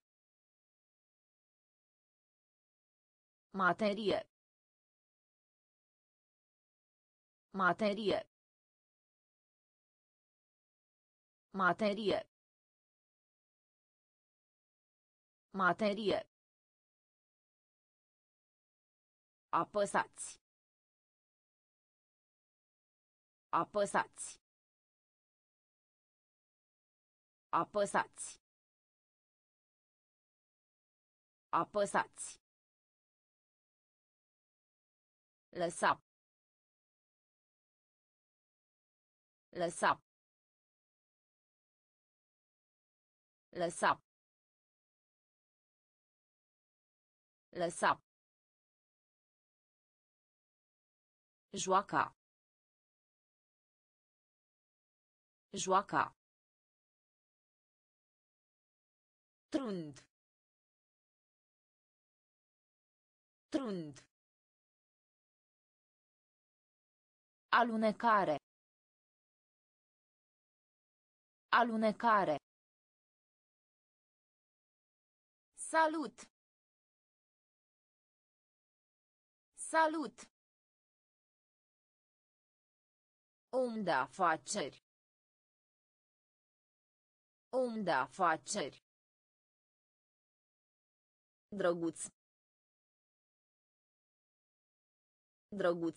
Materie. Materie. Materie. Materie. Apăsați. Apăsați. Apăsați. Apăsați. Lăsa. Lăsa. Lăsa. Lăsa. Joaca. Joaca. Trund. Trund. Alunecare. Alunecare. Salut. Salut. Om de afaceri. Om de afaceri. Drăguț. Drăguț.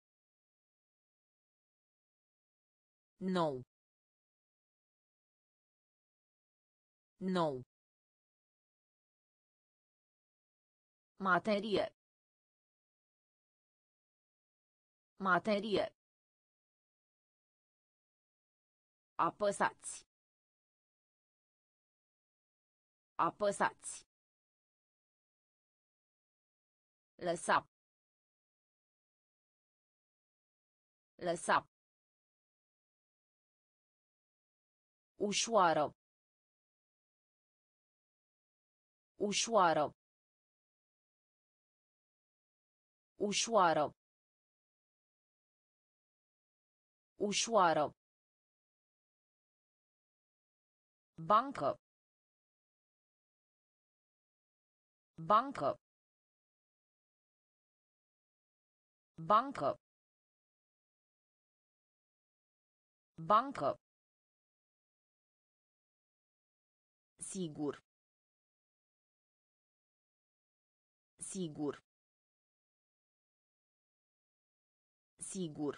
Nou. Nou. Materie. Materie. Apăsați. Apăsați. Lăsa. Lăsa. Ușoară. Ușoară. Ușoară. Ușoară. Bancă. Bancă. Bancă. Bancă. Sigur. Sigur. Sigur.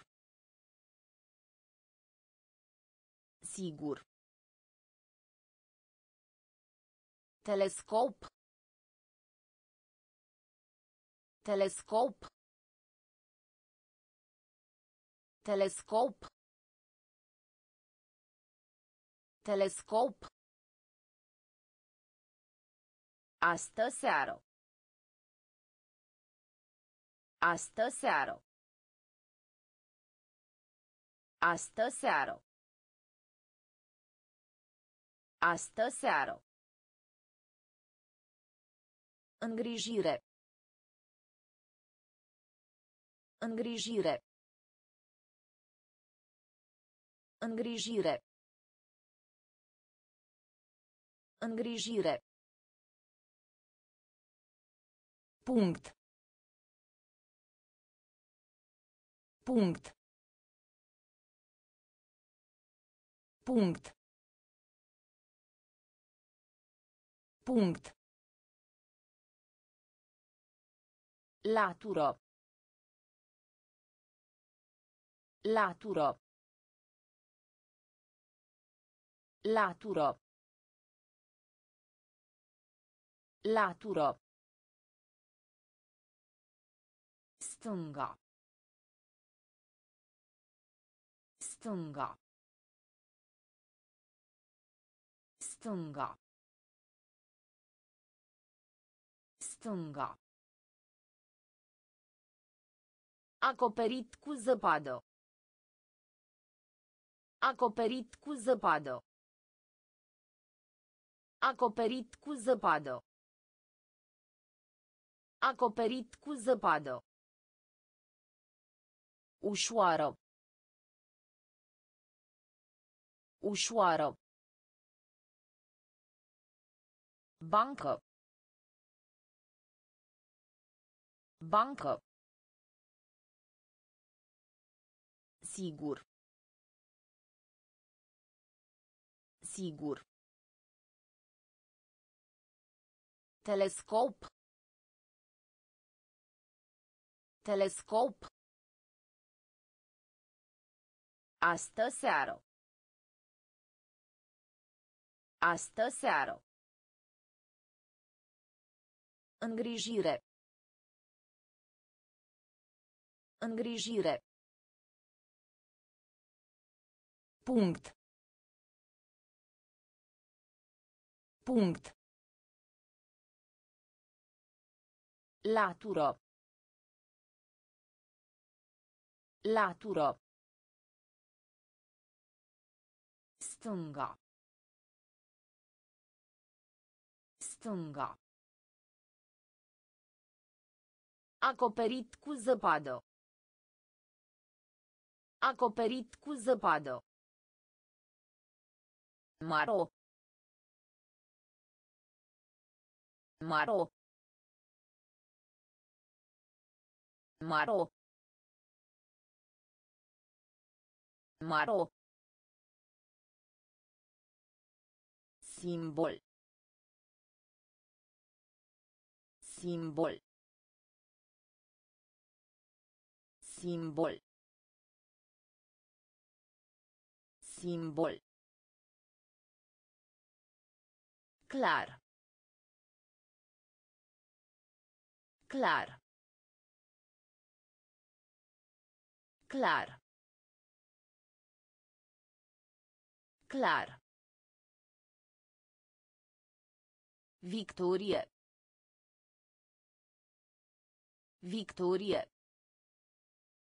Sigur. Telescop. Telescop. Telescop. Telescop. Astă seară. Astă seară. Astă seară. Astă seară. Îngrijire. Îngrijire. Îngrijire. Îngrijire. Punct. Punct. Punct. Punct. Latură. Latură. Latură. Latură. Stânga. Stânga. Stânga. Stânga. Acoperit cu zăpadă. Acoperit cu zăpadă. Acoperit cu zăpadă. Acoperit cu zăpadă. Ușoară. Ușoară. Bancă. Bancă. Sigur. Sigur. Telescop. Telescop. Astă seară. Astă seară. Îngrijire. Îngrijire. Punct. Punct. Latură. Latură. Stânga. Stânga. Acoperit cu zăpadă. Acoperit cu zăpadă. Maro. Maro. Maro. Maro. Simbol. Simbol. Simbol. Simbol. Clar. Clar. Clar. Clar. Victorie. Victorie.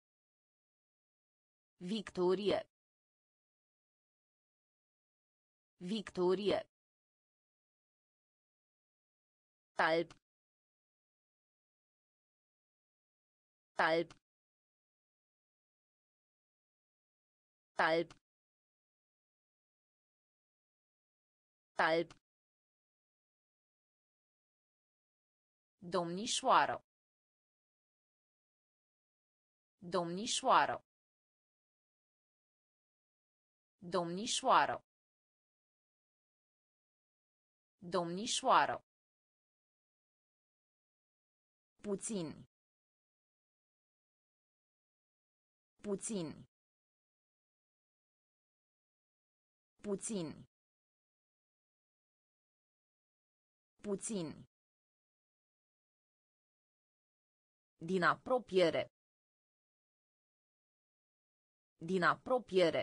Victorie. Victorie. Alb. Alb. Alb. Alb. Domnișoară. Domnișoară. Domnișoară. Domnișoară. Puțin. Puțin. Puțin. Puțin. Din apropiere. Din apropiere.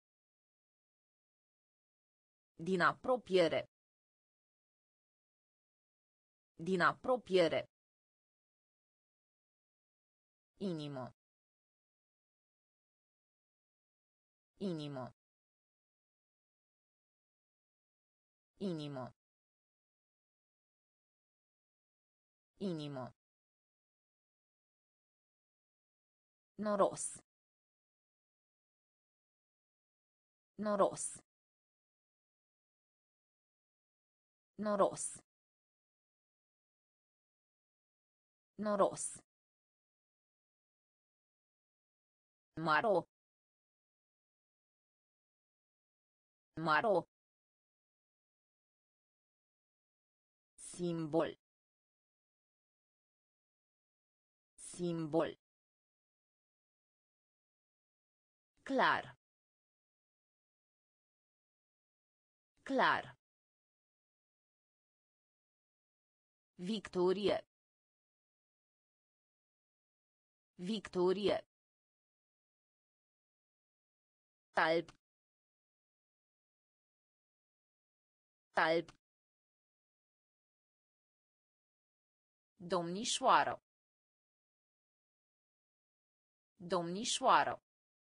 Din apropiere. Din apropiere. Inimă. Inimă. Inimă. Inimă. Noros. Noros. Noros. Noros. Maro. Maro. Simbol. Simbol. Clar. Clar. Victorie. Victorie. Alb. Alb. Domnișoară. Domnișoară.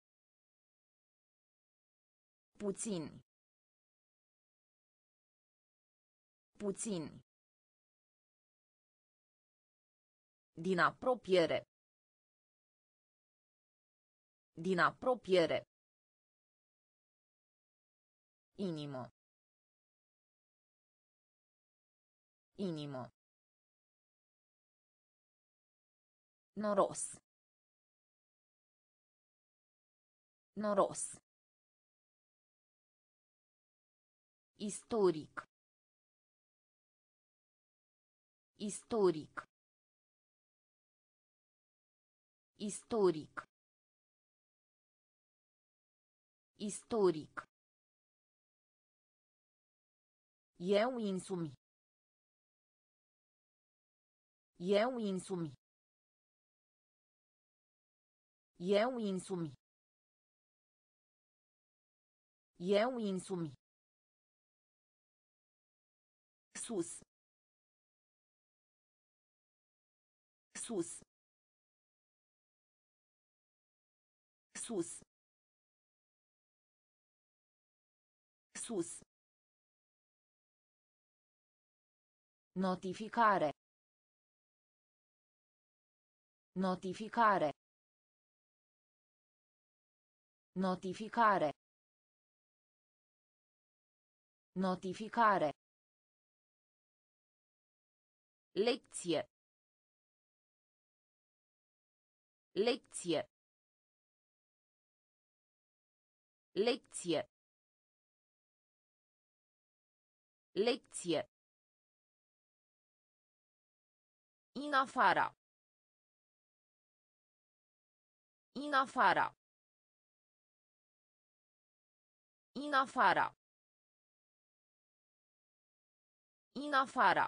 Puțin. Puțin. Din apropiere. Din apropiere. Inimă. Inimă. Noros. Noros. Istoric. Istoric. Istoric. Istoric. Eu însumi. Eu însumi. Eu însumi. Eu însumi. Sus. Sus. Sus. Sus. Notificare. Notificare. Notificare. Notificare. Lecție. Lecție. Lecție. Lecție. In afara. In afara. In afara. In afara.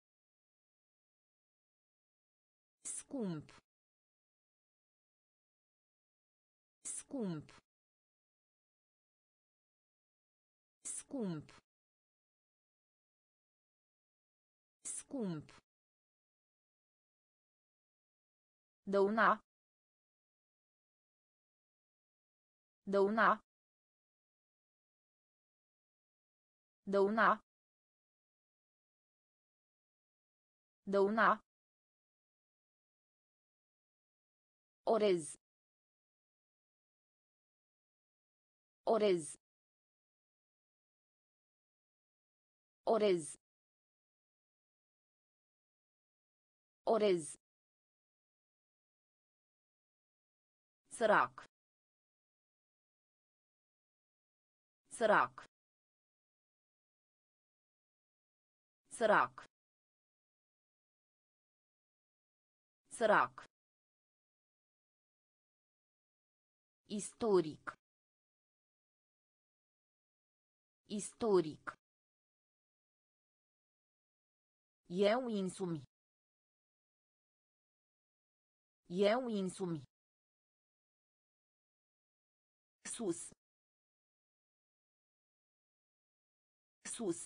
Scump. Scump. Scump. Scump. Dăuna. Dăuna. Dăuna. Dăuna. Orez. Orez. Orez. Orez. Sărac. Sărac. Sărac. Sărac. Istoric. Istoric. Eu însumi. Eu însumi. Sus. Sus.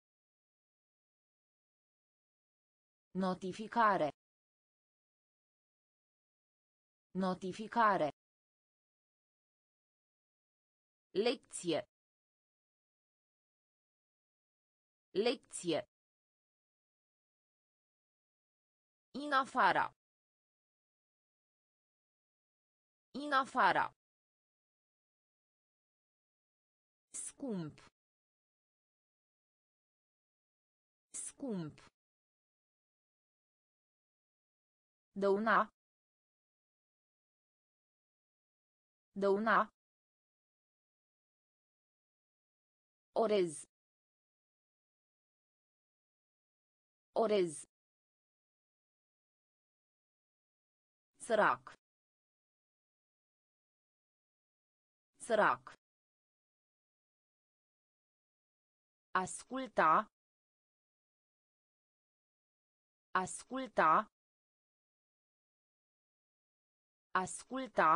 Notificare. Notificare. Lecție. Lecție. In afara. In afara. Scump. Scump. Dăuna. Dăuna. Orez. Orez. Sărac. Sărac. Asculta. Asculta. Asculta.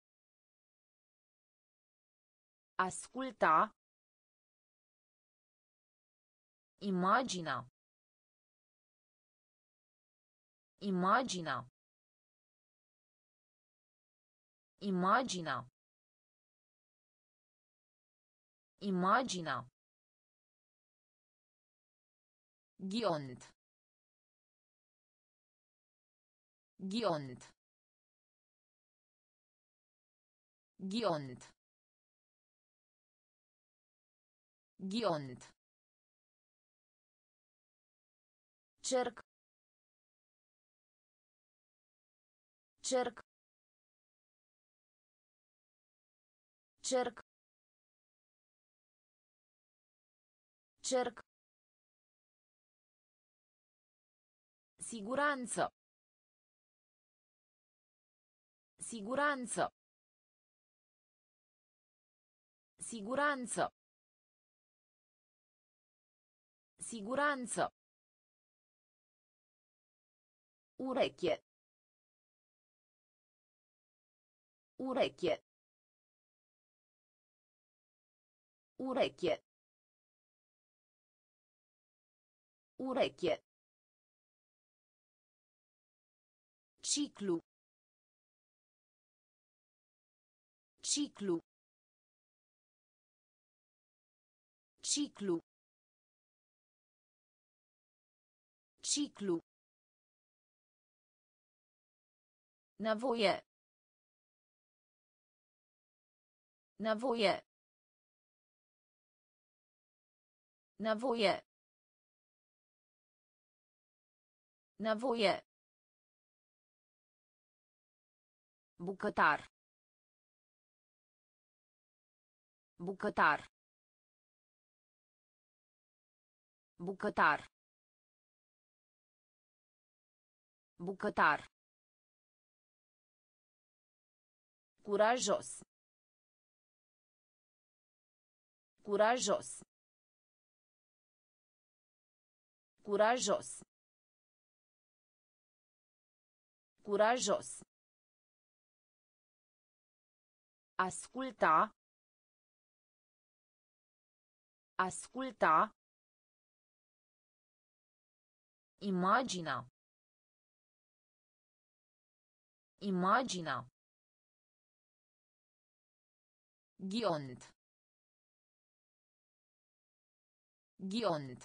Asculta. Imagina. Imagina. Imagina. Imagina. Ghiont. Ghiont. Ghiont. Ghiont. Cerc. Cerc. Cerc. Cerc. Siguranță. Siguranță. Siguranță. Siguranță. Ureche. Ureche. Ureche. Ureche. Ciclu. Ciclu. Ciclu. Ciclu. Nevoie. Nevoie. Nevoie. Nevoie. Bucătar. Bucătar. Bucătar. Bucătar. Curajos. Curajos. Curajos. Curajos. Asculta. Asculta. Imagina. Imagina. Ghiont. Ghiont.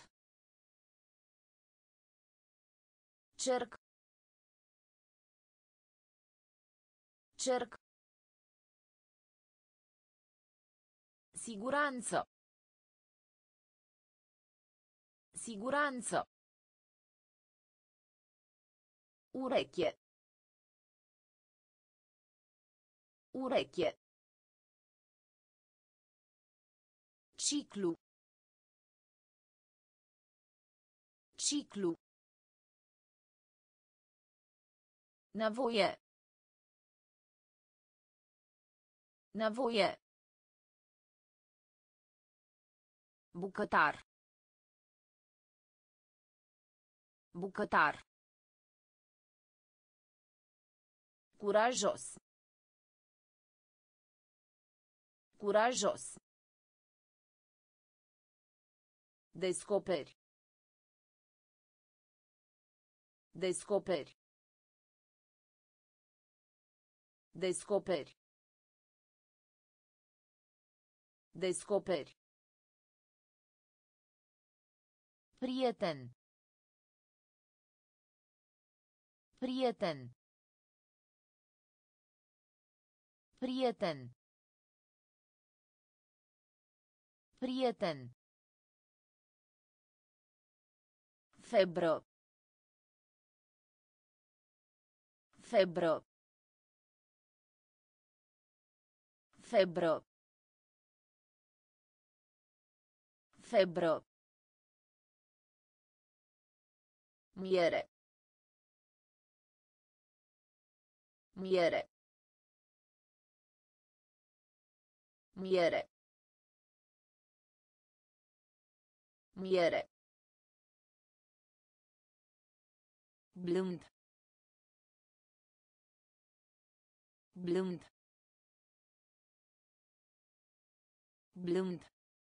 Cerc. Cerc. Siguranță. Siguranță. Ureche. Ureche. Ciclu. Ciclu. Nevoie. Nevoie. Bucătar. Bucătar. Curajos. Curajos. Descoperi. Descoperi. Descoperi. Descoperi. Prieten. Prieten. Prieten. Prieten. Febră. Febră. Febră. Febră. Miere. Miere. Miere. Miere. Blând. Blând. Blând.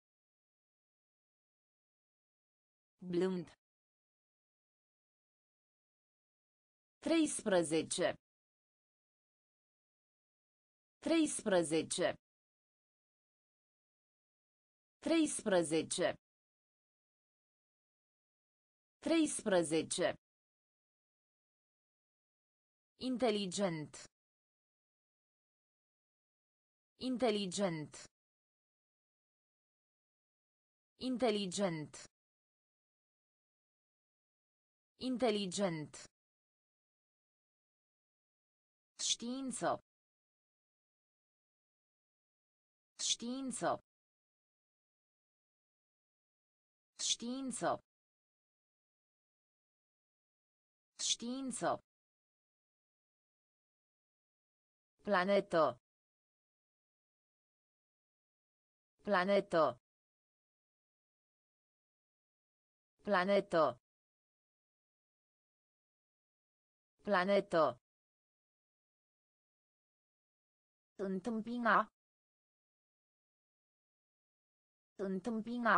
Blând. Treisprezece. Treisprezece. Treisprezece. Treisprezece. Inteligent. Inteligent. Inteligent. Inteligent. Știință. Știință. Știință. Știință. Planetă. Planetă. Planetă. Planetă. Întâmpina. Întâmpina.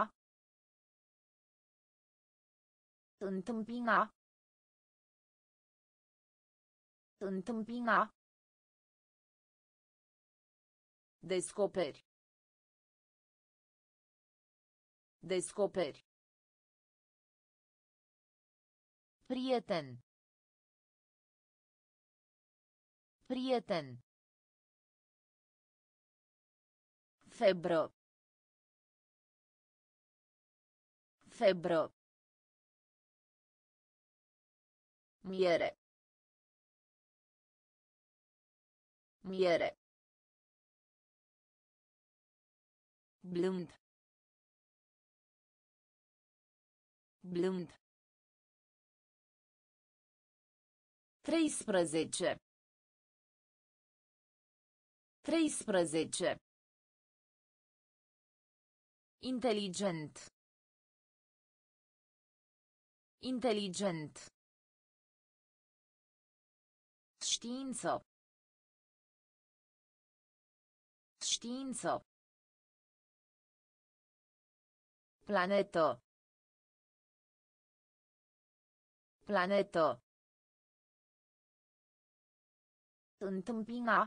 Întâmpina. Întâmpina. Descoperi. Descoperi. Prieten. Prieten. Febră. Febră. Miere. Miere. Blând. Blând. Treisprezece. Treisprezece. Inteligent. Inteligent. Știință. Știință. Planetă. Planetă. Întâmpina.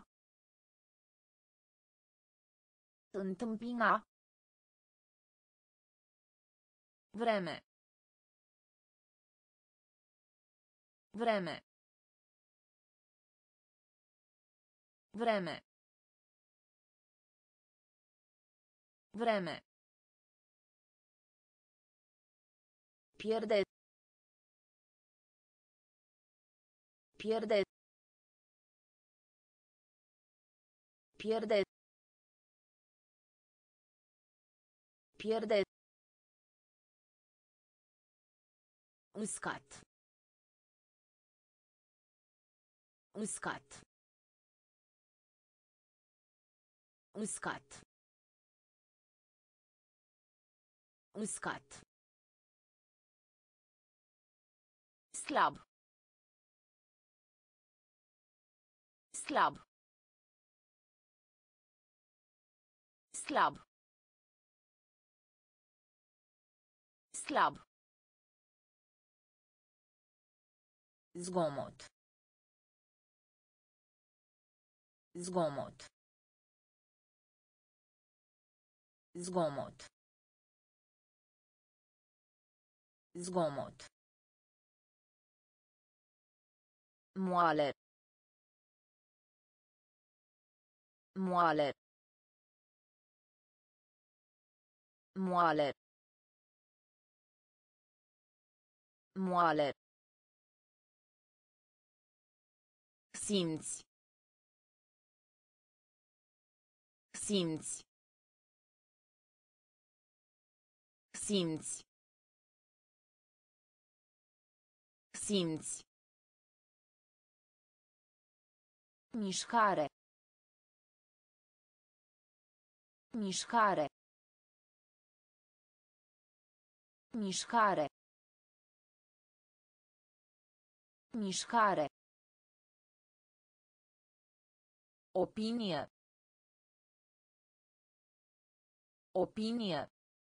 Întâmpina. Vreme. Vreme. Vreme. Vreme. Pierde. Pierde. Pierde. Pierde. Uscat. Uscat. Uscat. Uscat. Slab. Slab. Slab. Slab. Zgomot. Zgomot. Zgomot. Zgomot. Moale. Moale. Moale. Moale. Simți. Simți. Simți. Simți. Mișcare. Mișcare. Mișcare. Mișcare. Opinie. Opinie.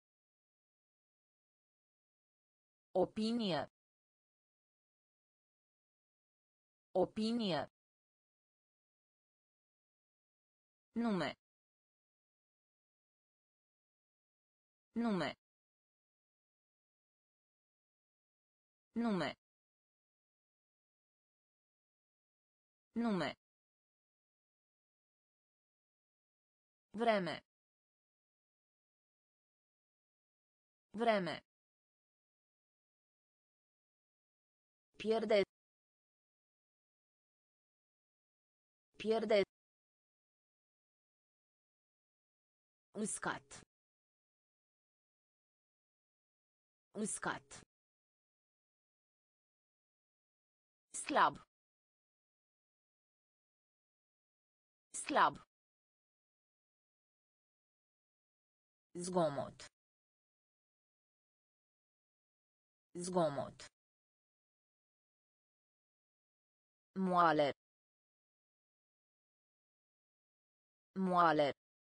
Opinie. Opinie. Nume. Nume. Nume. Nume. Vreme. Vreme. Pierde. Pierde. Uscat. Uscat. Slab. Slab. Zgomot. Zgomot. Moale. Moale.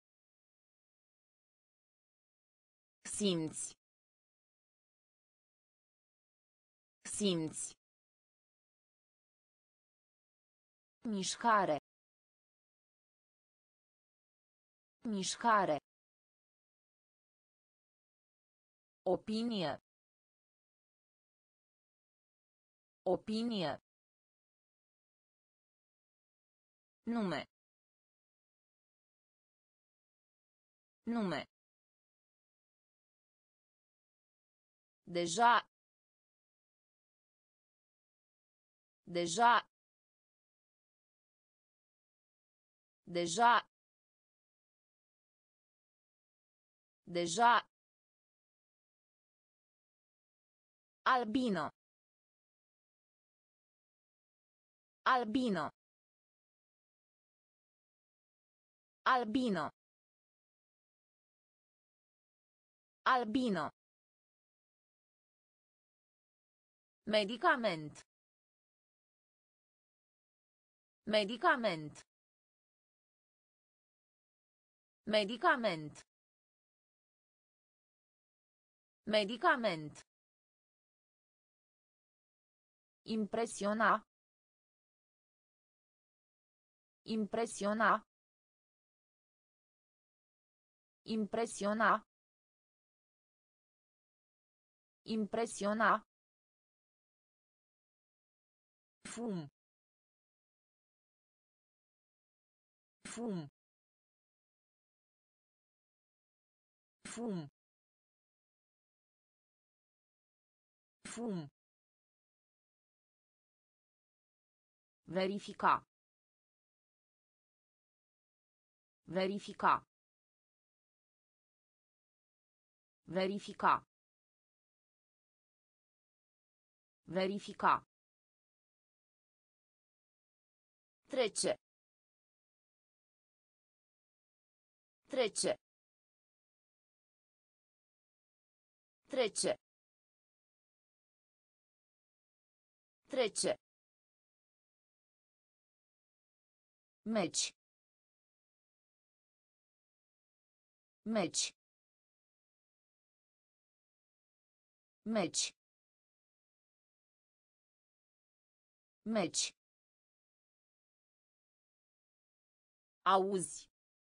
Simți. Simți. Mișcare. Mișcare. Opinie. Opinie. Nume. Nume. Deja. Deja. Deja. Deja. Albino. Albino. Albino. Albino. Medicament. Medicament. Medicament. Medicament. Impresiona. Impresiona. Impresiona. Impresiona. Fum. Fum. Fum. Fum. Verifica. Verifica. Verifica. Verifica. Trece. Trece. Trece. Trece. Meci. Meci. Meci. Meci. Auzi.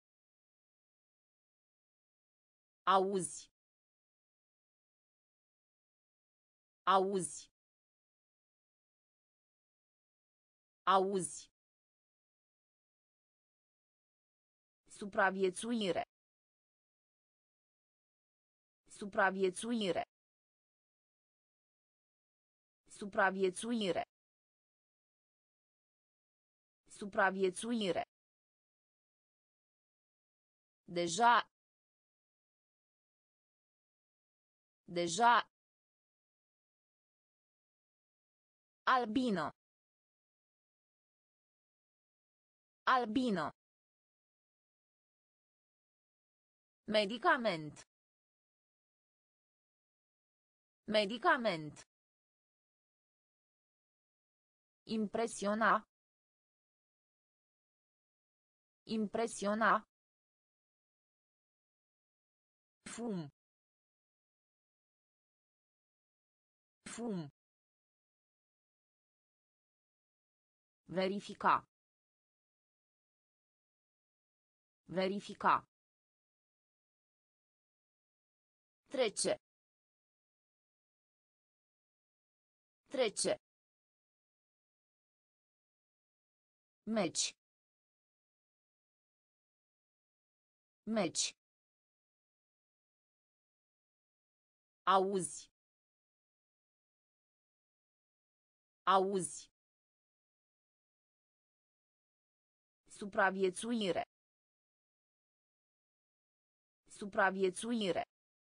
Auzi. Auzi. Auzi. Supraviețuire. Supraviețuire. Supraviețuire. Supraviețuire. Deja. Deja. Albino. Albino. Medicament. Medicament. Impresiona. Impresiona. Fum. Fum. Verifica. Verifica. Trece. Trece. Meci. Meci. Auzi. Auzi. Supraviețuire. Supraviețuire.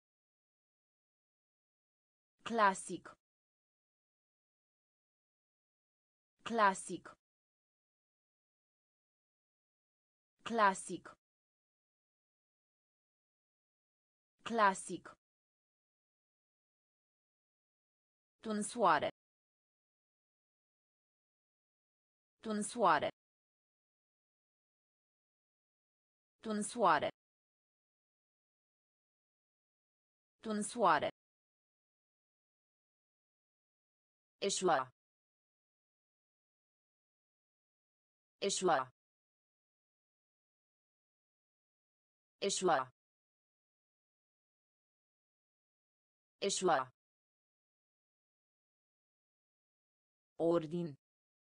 Clasic. Clasic. Clasic. Clasic. Tunsoare. Tunsoare. Tunsoare. Tunsoare. Eșua. Eșua. Eșua. Eșua. Ordin.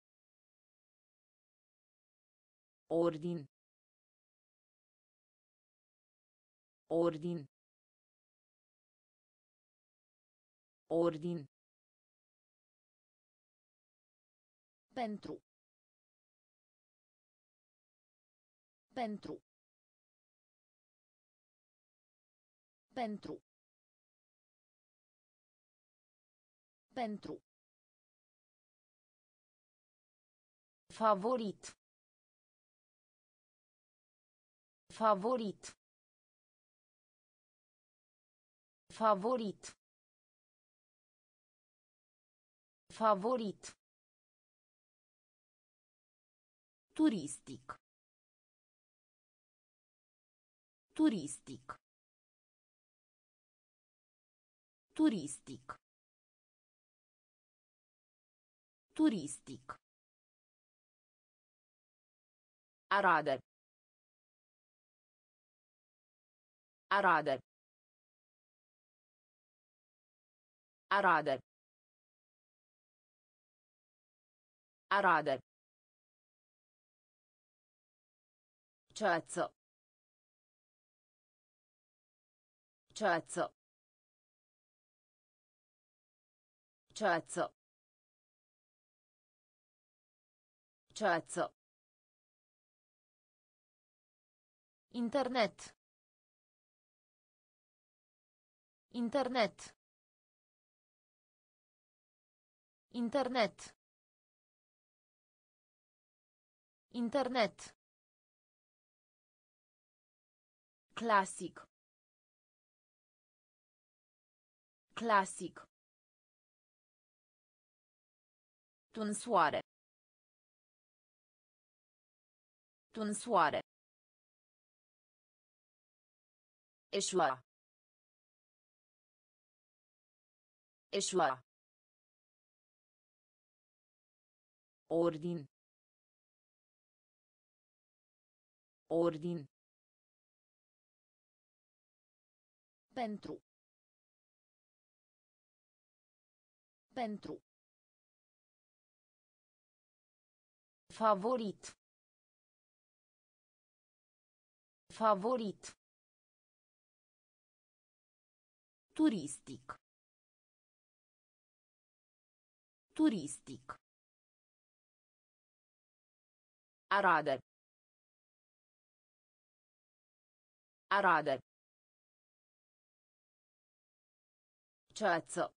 Ordin. Ordin. Ordin. Pentru. Pentru. Pentru. Pentru. Favorit. Favorit. Favorit. Favorit. Turistic. Turistic. Turistic. Turistic. Arade. Arade. Arade. Arade. Ceață. Ceață. Ceață. Ceață. Internet. Internet. Internet. Internet. Classic. Classic. Tunsoare. Tunsoare. Eșua. Eșua. Ordin. Ordin. Pentru. Pentru. Favorit. Favorit. Turistic. Turistic. Arade. Arade. Ceață.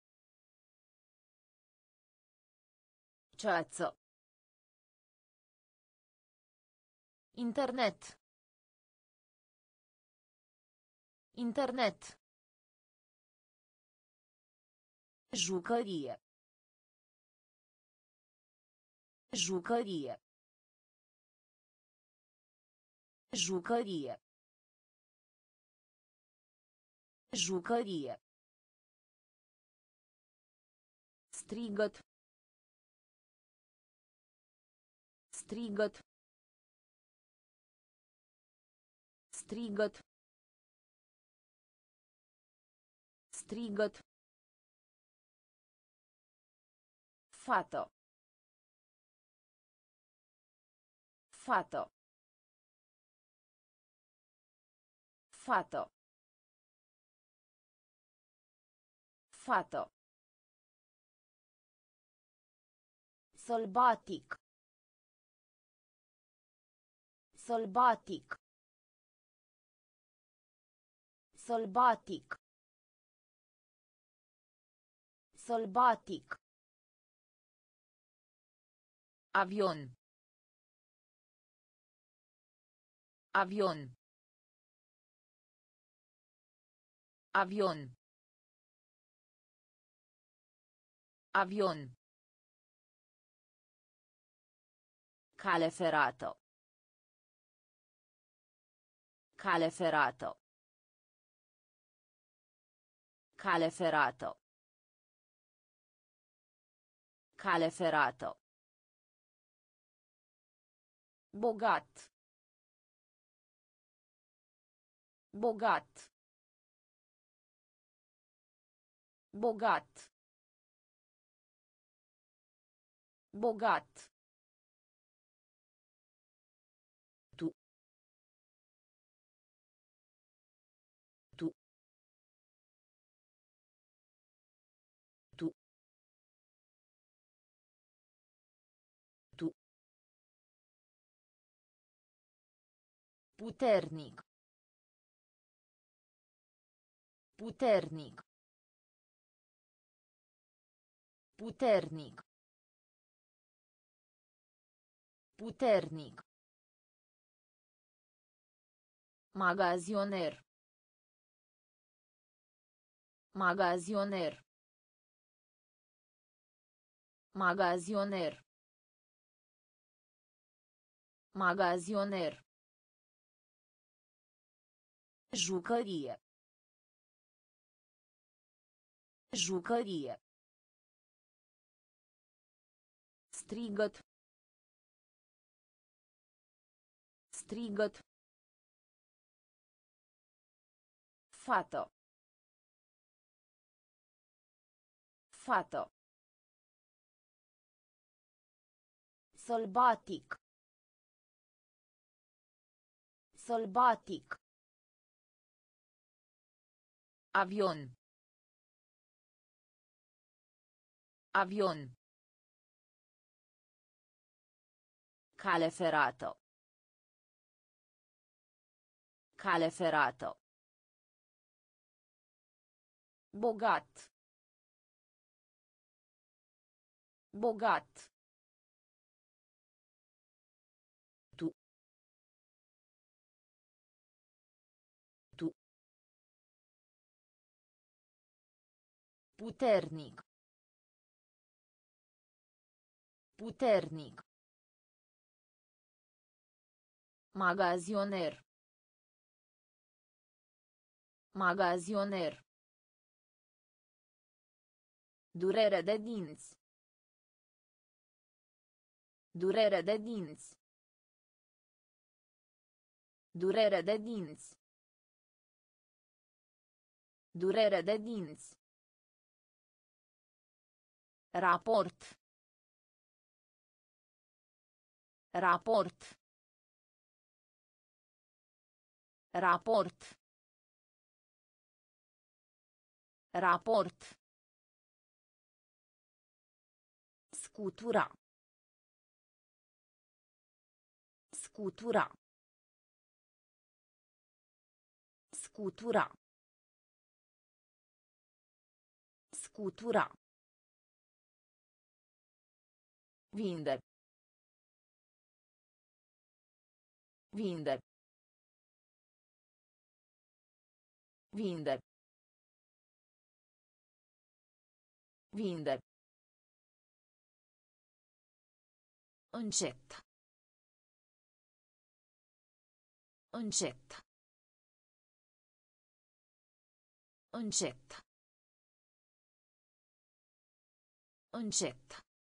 Ceață. Internet. Internet. Jucărie. Jucărie. Jucărie. Jucărie. Strigăt. Strigăt. Strigăt. Strigăt. Fată. Fată. Fată. Fată. Sălbatic. Sălbatic. Sălbatic. Sălbatic. Avion. Avion. Avion. Avion. Cale ferată. Cale ferată. Cale ferată. Cale ferată. Bogat. Bogat. Bogat. Bogat. Tu. Tu. Tu. Tu. Puternic. Puternic. Puternic. Puternic. Magazioner. Magazioner. Magazioner. Magazioner. Jucărie. Jucărie. Strigăt. Strigăt. Fată. Fată. Sălbatic. Sălbatic. Avion. Avion. Cale ferată. Cale ferată. Bogat. Bogat. Tu. Tu. Puternic. Puternic. Magazioner. Magazioner. Durere de dinți. Durere de dinți. Durere de dinți. Durere de dinți. Raport. Raport. Raport. Raport. Scutura. Scutura. Scutura. Scutura. Vinde. Vinde. Vinde. Vinde. Încet. Încet. Încet. Încet.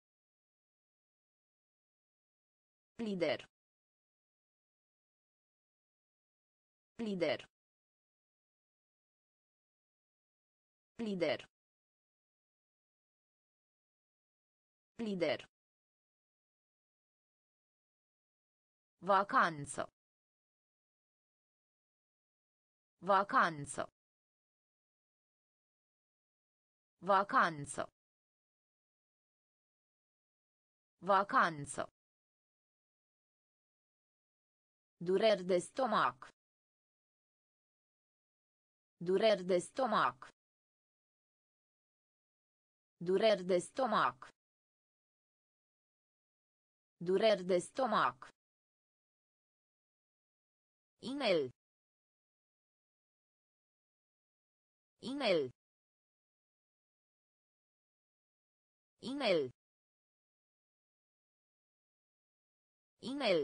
Lider. Lider. Lider. Lider. Vacanță. Vacanță. Vacanță. Vacanță. Dureri de stomac. Dureri de stomac. Dureri de stomac. Dureri de stomac. Inel. Inel. Inel. Inel.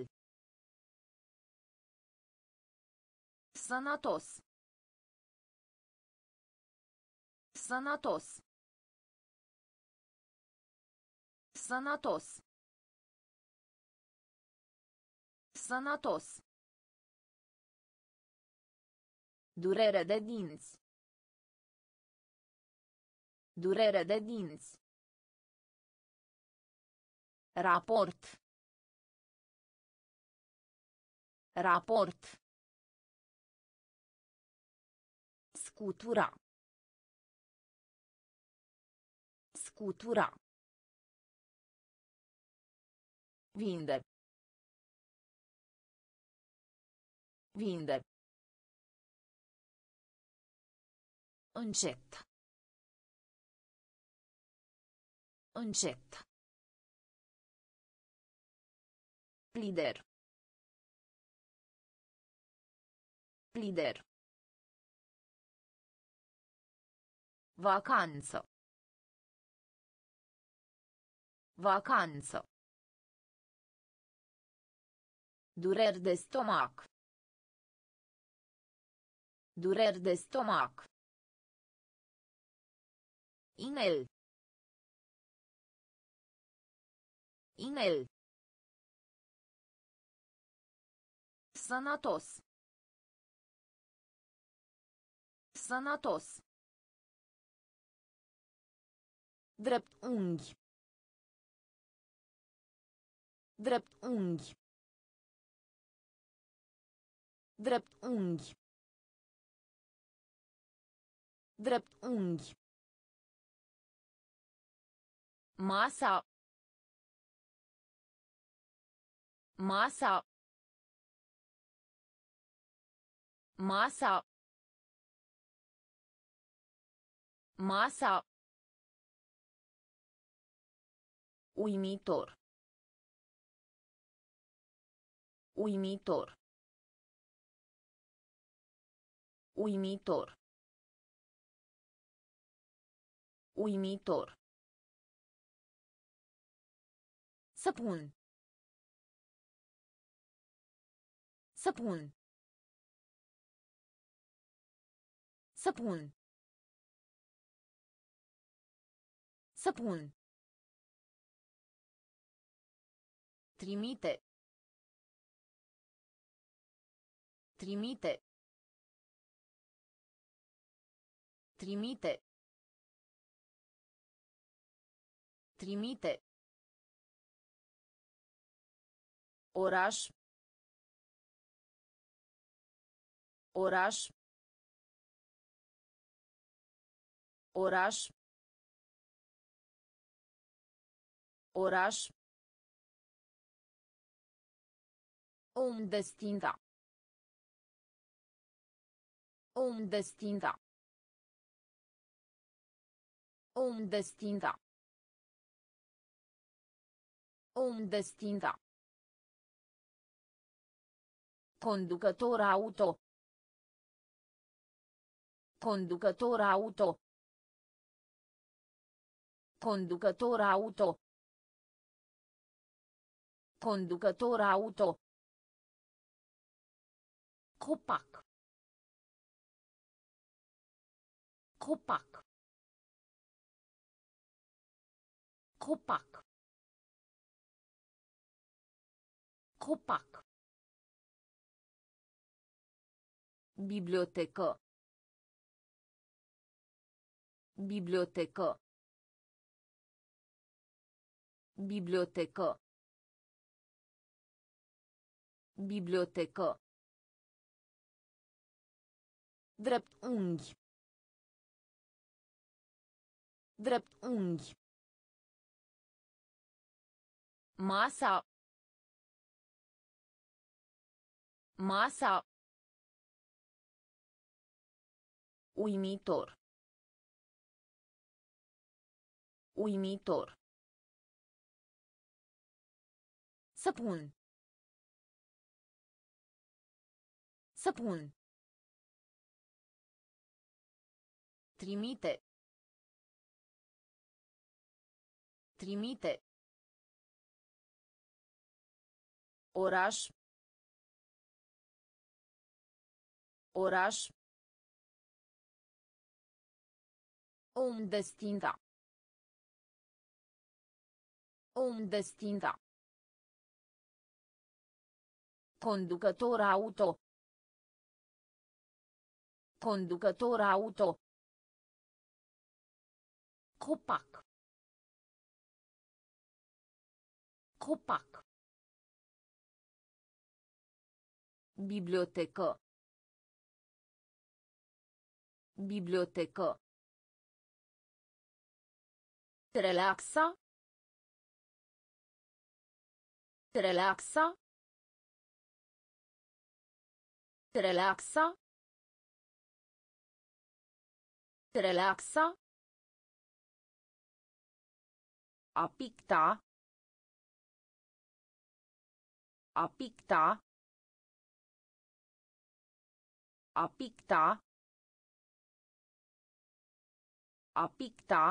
Sănătos. Sănătos. Sănătos. Sănătos. Durere de dinți. Durere de dinți. Raport. Raport. Scutura. Scutura. Vinde. Vinde. Încet. Încet. Lider. Lider. Vacanță. Vacanță. Dureri de stomac. Dureri de stomac. Inel. Inel. Sănătos. Sănătos. Drept unghi. Drept unghi. Drept unghi. Drept unghi. Masa. Masa. Masa. Masa. Uimitor. Uimitor. Uimitor. Uimitor. Săpun. Săpun. Săpun. Săpun. Trimite. Trimite. Trimite. Trimite. Oraș. Oraș. Oraș. Oraș. Om destinda. Om destinda. Om destinda. Om destinda. Conducător auto. Conducător auto. Conducător auto. Conducător auto. Copac. Copac. Copac. Copac. Bibliotecă. Bibliotecă. Bibliotecă. Bibliotecă. Drept unghi. Drept unghi. Masa. Masa. Uimitor. Uimitor. Săpun. Săpun. Trimite. Trimite. Oraș. Oraș. Om destinda. Om destinda. Conducător auto. Conducător auto. Copac. Copac. Bibliotecă. Bibliotecă. Relaxa. Relaxa. Relaxa. Relaxa. A picta. A picta. A picta. A picta.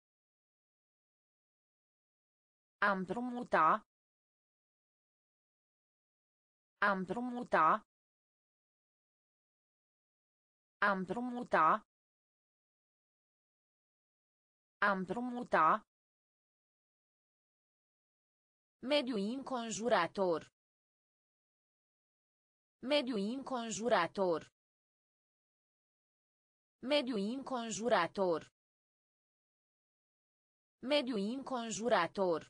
A împrumuta. A împrumuta. A împrumuta. A împrumuta. Mediu înconjurător. Mediu înconjurător. Mediu înconjurător. Mediu înconjurător.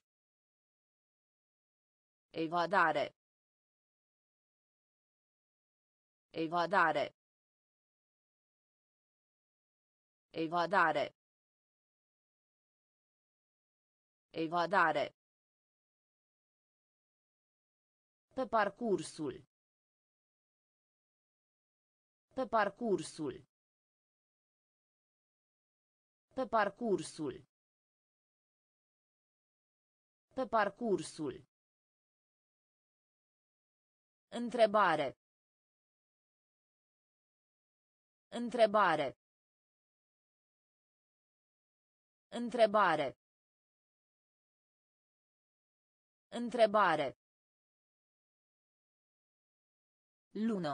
Evadare. Evadare. Evadare. Evadare. Pe parcursul. Pe parcursul. Pe parcursul. Pe parcursul. Întrebare. Întrebare. Întrebare. Întrebare. Lună.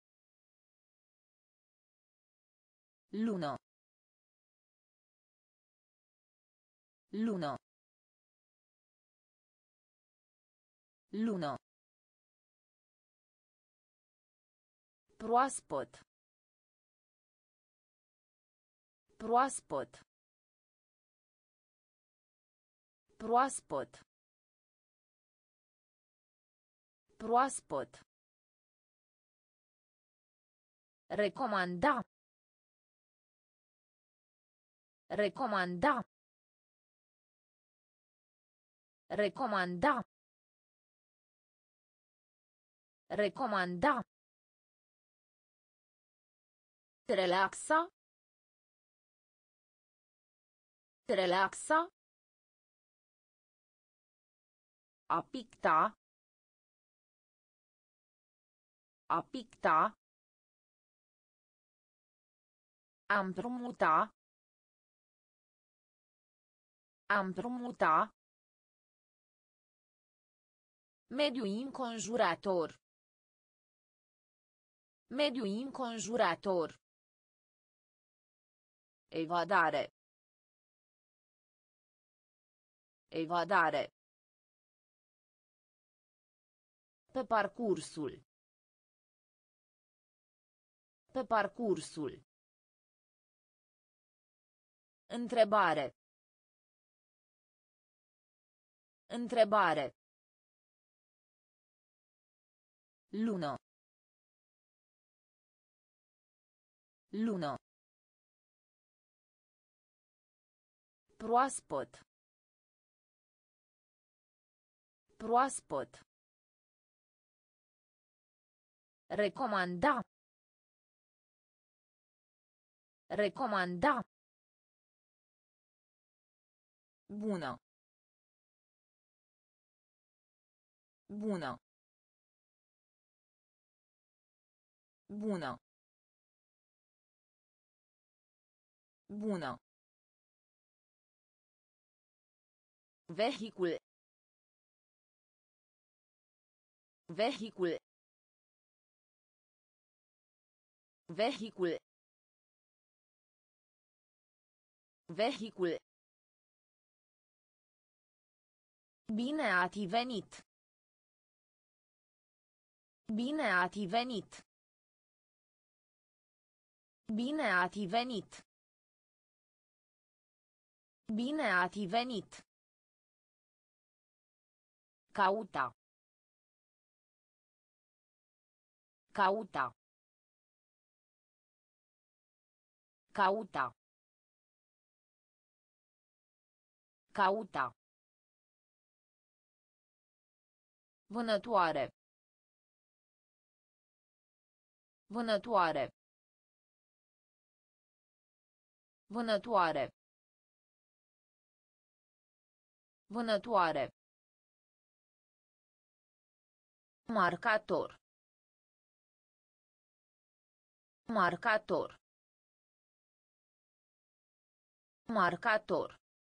Lună. Lună. Lună. Proaspăt. Proaspăt. Proaspăt. Proaspăt. Recomanda. Recomanda. Recomanda. Recomanda. Relaxa. Relaxa. A picta. A picta. A împrumuta. A împrumuta. Mediu înconjurător. Mediu înconjurător. Evadare. Evadare. Pe parcursul. Pe parcursul. Întrebare. Întrebare. Lună. Lună. Proaspăt. Proaspăt. Recomanda. Recomanda. Bună. Bună. Bună. Bună. Vehicul. Vehicul. Vehicul. Vehicul. Bine ați venit. Bine ați venit. Bine ați venit. Bine ați venit. Cauta. Cauta. Cauta. Cauta. Vânătoare. Vânătoare. Vânătoare. Vânătoare. Marcator. Marcator. Marcator.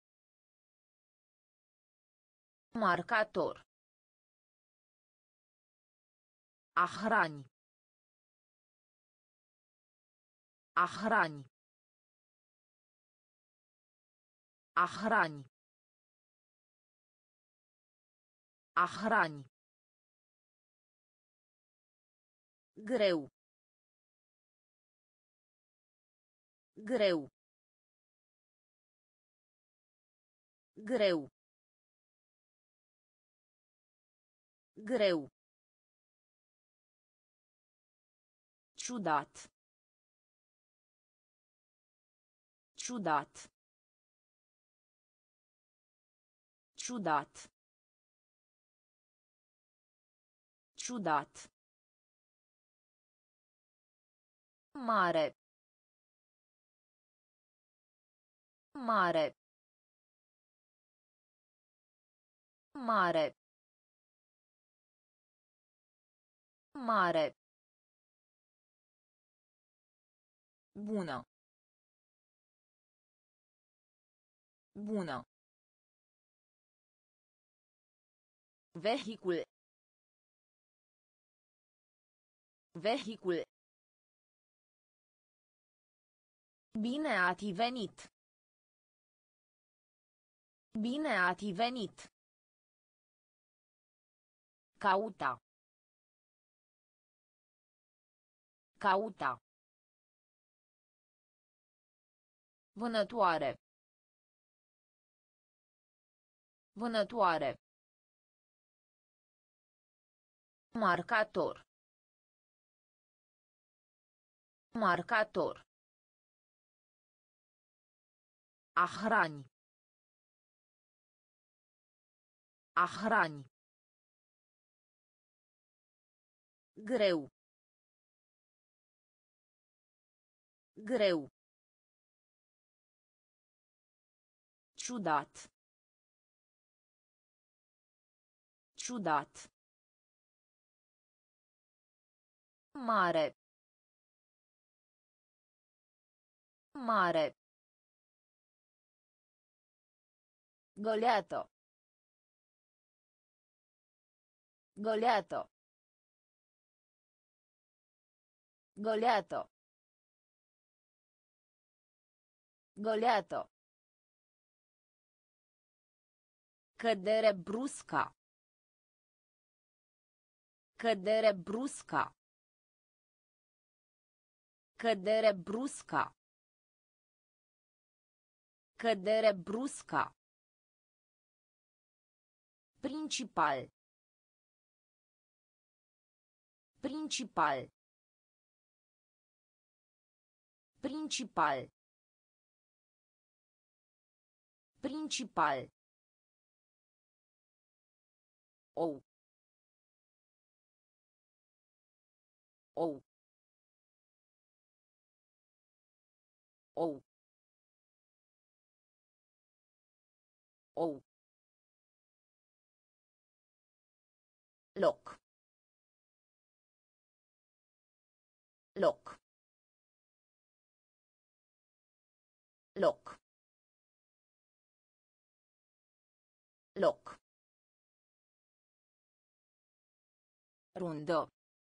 Marcator. A hrani. A hrani. A hrani. A hrani. Greu. Greu. Greu. Greu. Ciudat. Ciudat. Ciudat. Ciudat. Mare. Mare. Mare. Mare. Bună. Bună. Vehicul. Vehicul. Bine ați venit. Bine ați venit. Cauta. Cauta. Vânătoare. Vânătoare. Marcator. Marcator. A hrani. A hrani. Greu. Greu. Ciudat. Ciudat. Mare. Mare. Goleato. Goleato. Goleato. Goleato. Cădere brusca. Cădere brusca. Cădere brusca. Cădere brusca. Principal. Principal. Principal. Principal. Ou. Ou. Ou. Ou. Loc. Loc. Loc. Loc. Rundă.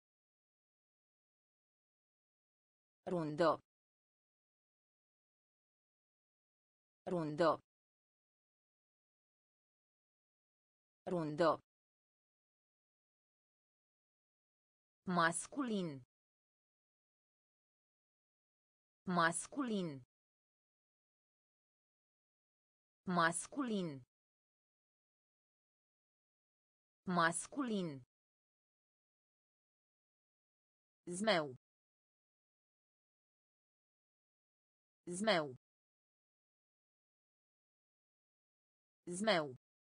Rundă. Rundă. Rundă. Masculin. Masculin. Masculin. Masculin. Zmeu. Zmeu. Zmeu.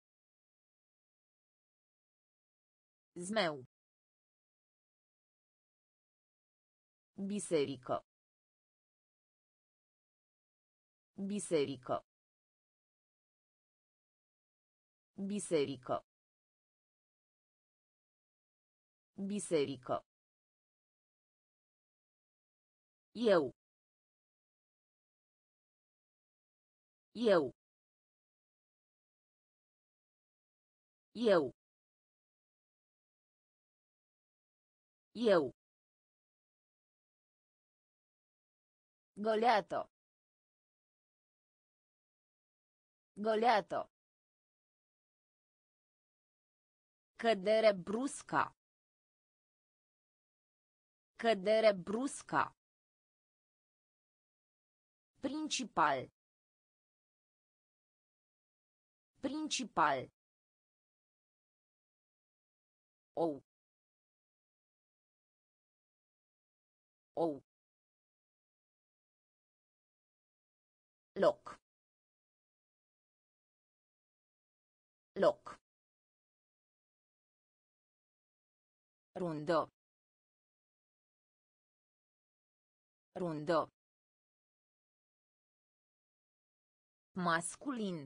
Zmeu. Biserică. Biserică. Biserică. Biserică. Eu. Eu. Eu. Eu. Goleato. Goleato. Cădere brusca. Cădere brusca. Principal. Principal. Ou. Ou. Loc. Loc. Rundă. Rundă. Masculin.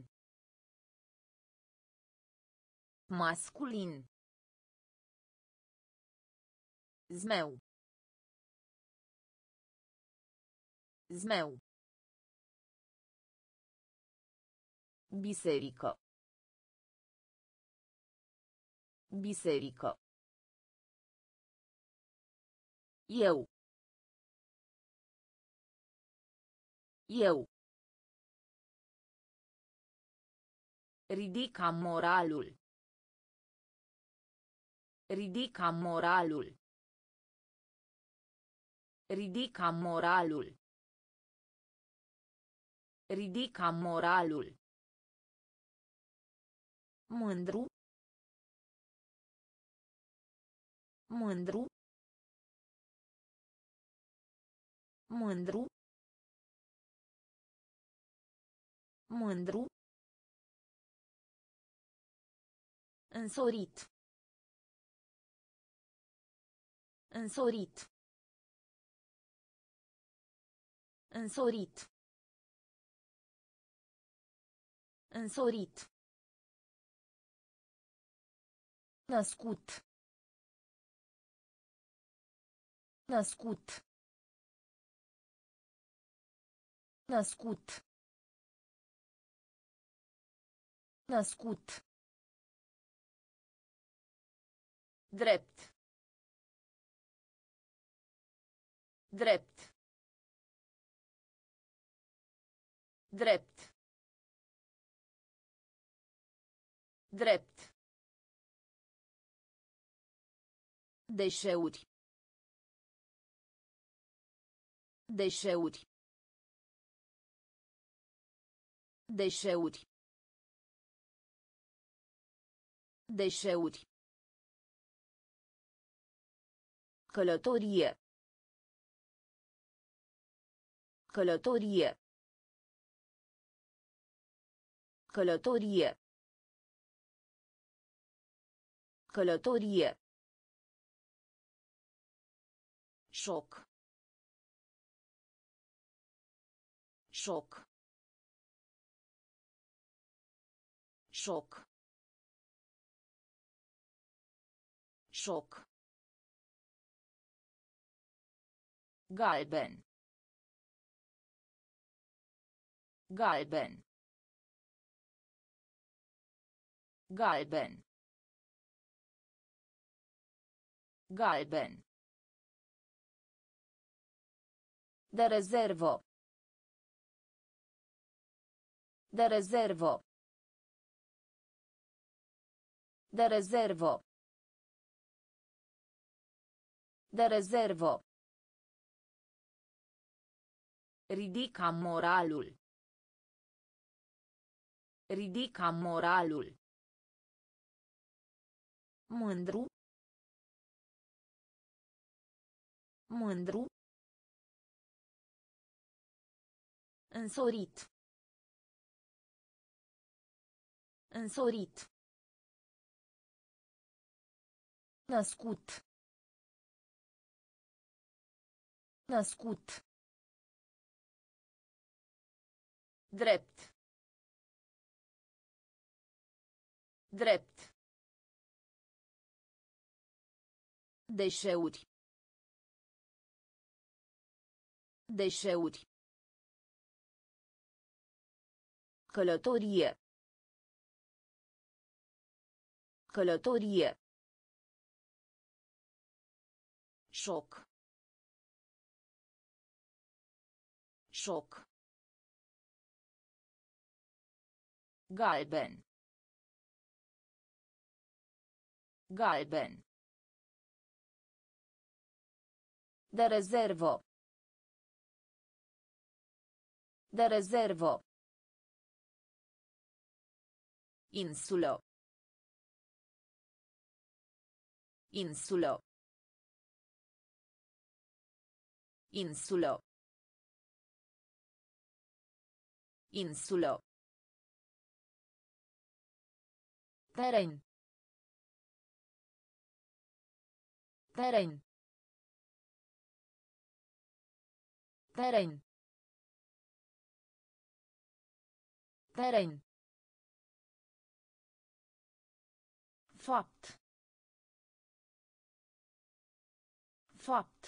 Masculin. Zmeu. Zmeu. Biserică. Biserică. Eu. Eu. Ridica moralul. Ridica moralul. Ridica moralul. Ridica moralul. Mândru. Mândru. Mândru. Mândru. Însorit. Însorit. Însorit. Însorit. Născut. Născut. Născut. Născut. Drept. Drept. Drept. Drept. Deșeuri. Deșeuri. Deșeuri. Deșeuri. Călătorie. Călătorie. Călătorie. Călătorie. Șoc. Șoc. Șoc. Șoc. Galben. Galben. Galben. Galben. De rezervă. De rezervă. De rezervă. De rezervă. Ridica moralul. Ridica moralul. Mândru. Mândru. Însorit. Însorit. Născut. Născut. Drept. Drept. Deșeuri. Deșeuri. Călătorie. Călătorie. Șoc. Șoc. Galben. Galben. De rezervă. De rezervă. Insulă. Insulă. Insulă. Insulă. Teren. Teren. Teren. Teren. Fapt. Fapt.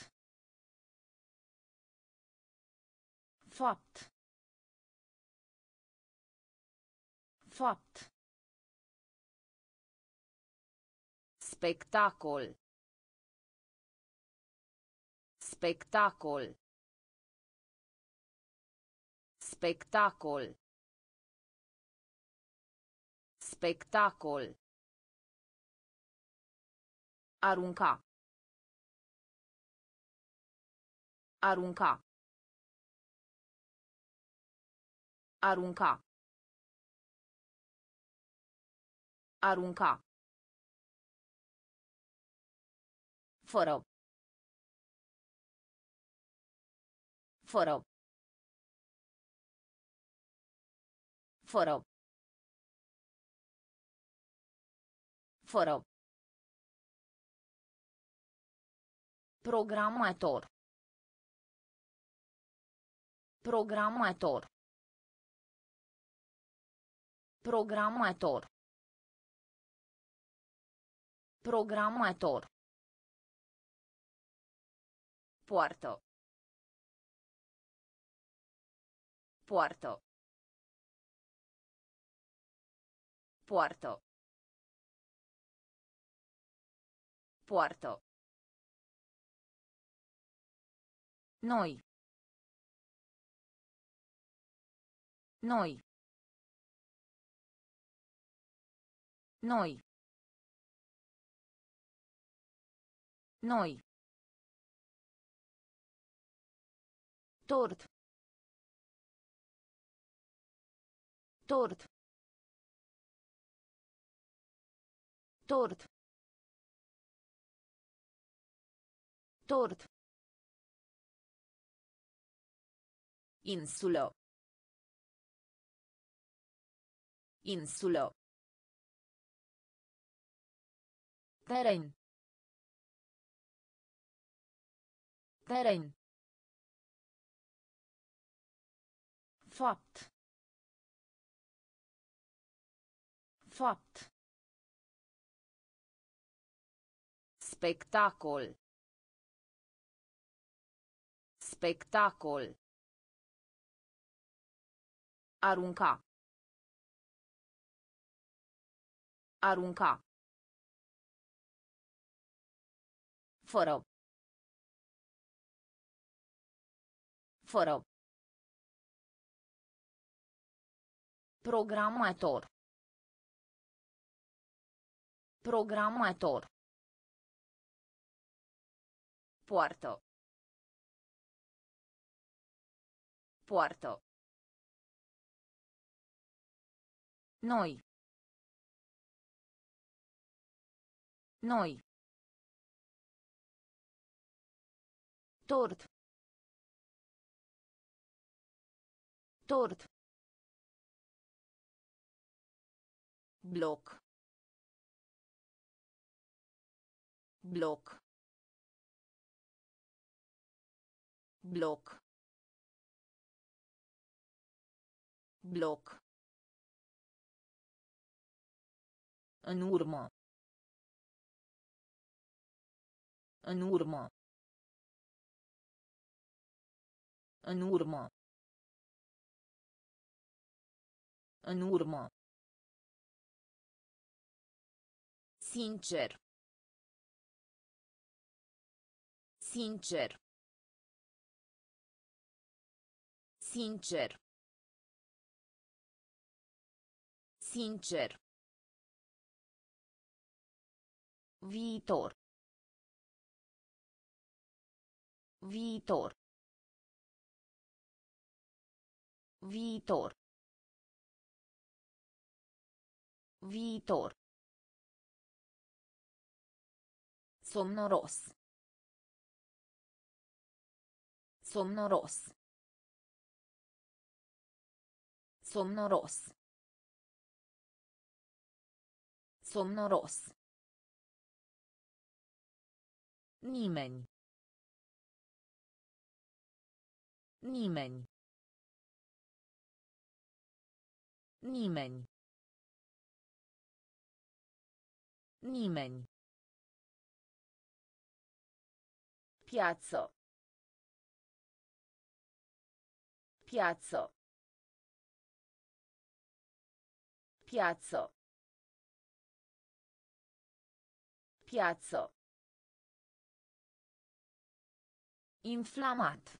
Fapt. Fapt. Spectacol. Spectacol. Spectacol. Spectacol. Arunca. Arunca. Arunca. Arunca. Fără. Fără. Fără. Fără. Programator. Programator. Programator. Programator. Poartă. Poartă. Poartă. Poartă. Noi. Noi. Noi. Noi. Tort. Tort. Tort. Tort. Insulă. Insulă. Teren. Teren. Fapt. Fapt. Spectacol. Spectacol. Arunca. Arunca. Fără. Fără. Programator. Programator. Poartă. Poartă. Noi. Noi. Tort. Tort. Bloc. Bloc. Bloc. Bloc. În urmă. În urmă. În urmă. În urmă. Sincer. Sincer. Sincer. Sincer. Viitor. Viitor. Viitor. Viitor. Somnoros. Somnoros. Somnoros. Somnoros. Nimeni. Nimeni. Nimeni. Nimeni. Piazzo. Piazzo. Piazzo. Piazzo. Inflamat.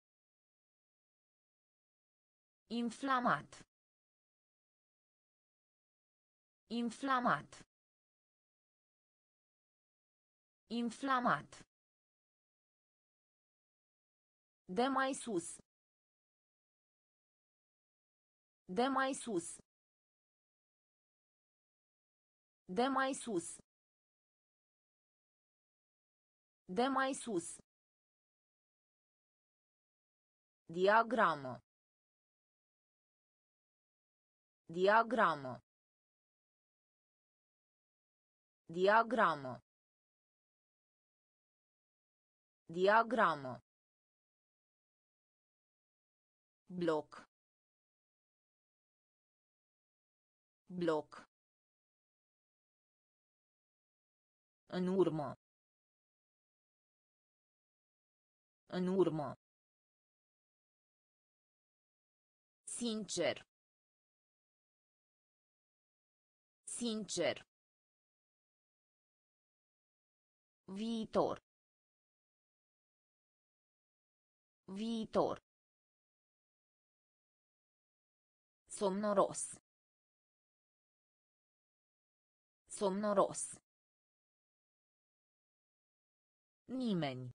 Inflamat. Inflamat. Inflamat. De mai sus. De mai sus. De mai sus. De mai sus. Diagramă. Diagramă. Diagramă. Diagramă. Bloc. Bloc. În urmă. În urmă. Sincer. Sincer. Viitor. Viitor. Somnoros. Somnoros. Nimeni.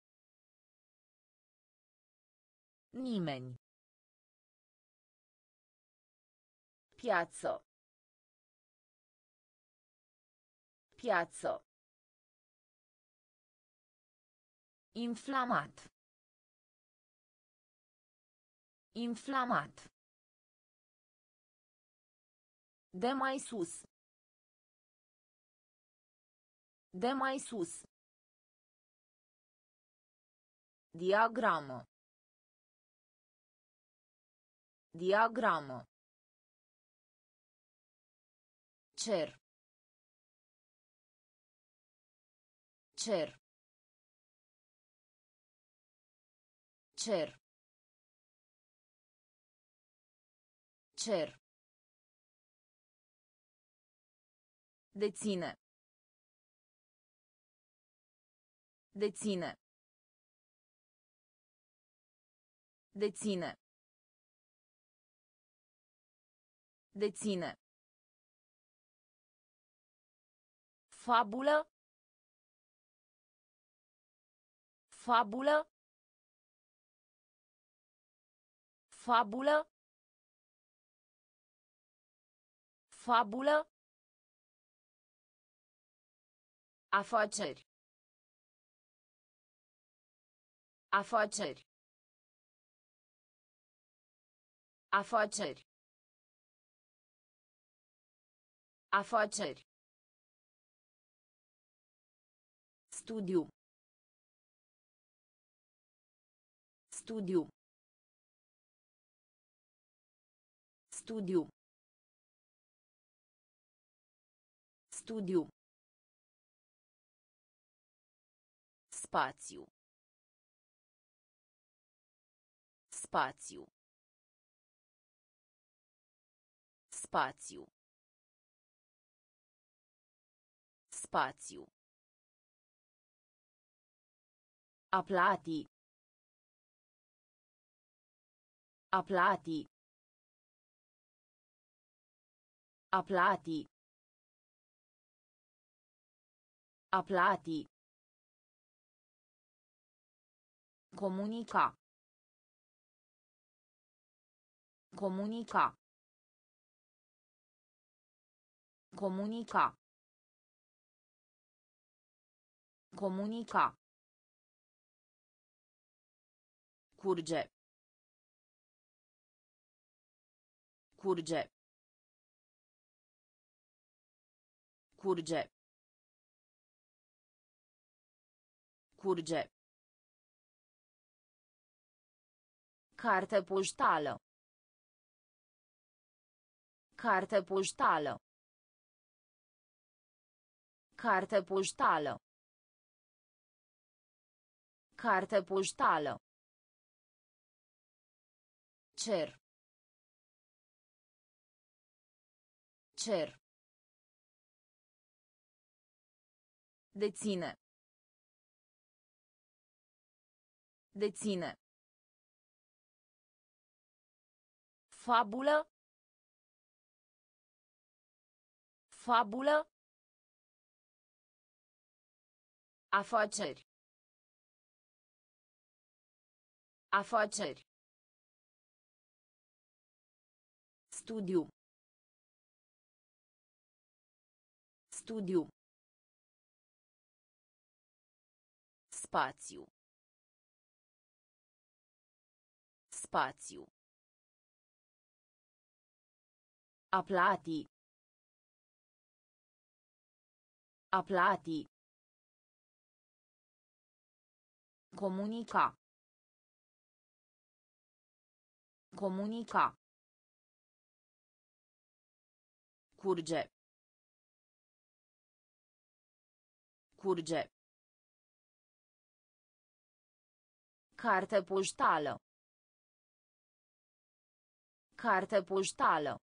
Nimeni. Piazzo. Piazzo. Inflamat. Inflamat. De mai sus. De mai sus. Diagramă. Diagramă. Cer. Cer. Cer. Cer. Deține. Deține. Deține. Deține. Fabulă. Fabulă. Fabulă. Fabulă. Afaceri. Afaceri. Afaceri. Afaceri. Studiu. Studiu. Studiu. Studiu. Spațiu. Spațiu. Spațiu. Spațiu. Aplati. Aplati. Aplati. Aplati. Comunica. Comunica. Comunica. Comunica. Curge. Curge. Curge. Curge. Carte poștală. Carte poștală. Carte poștală. Carte poștală. Cer. Cer. Deține. Deține. Fabulă. Fabulă. Afaceri. Afaceri. Studiu. Studiu. Spațiu. Spațiu. Aplati. Aplati. Comunica. Comunica. Curge. Curge. Carte poștală. Carte poștală.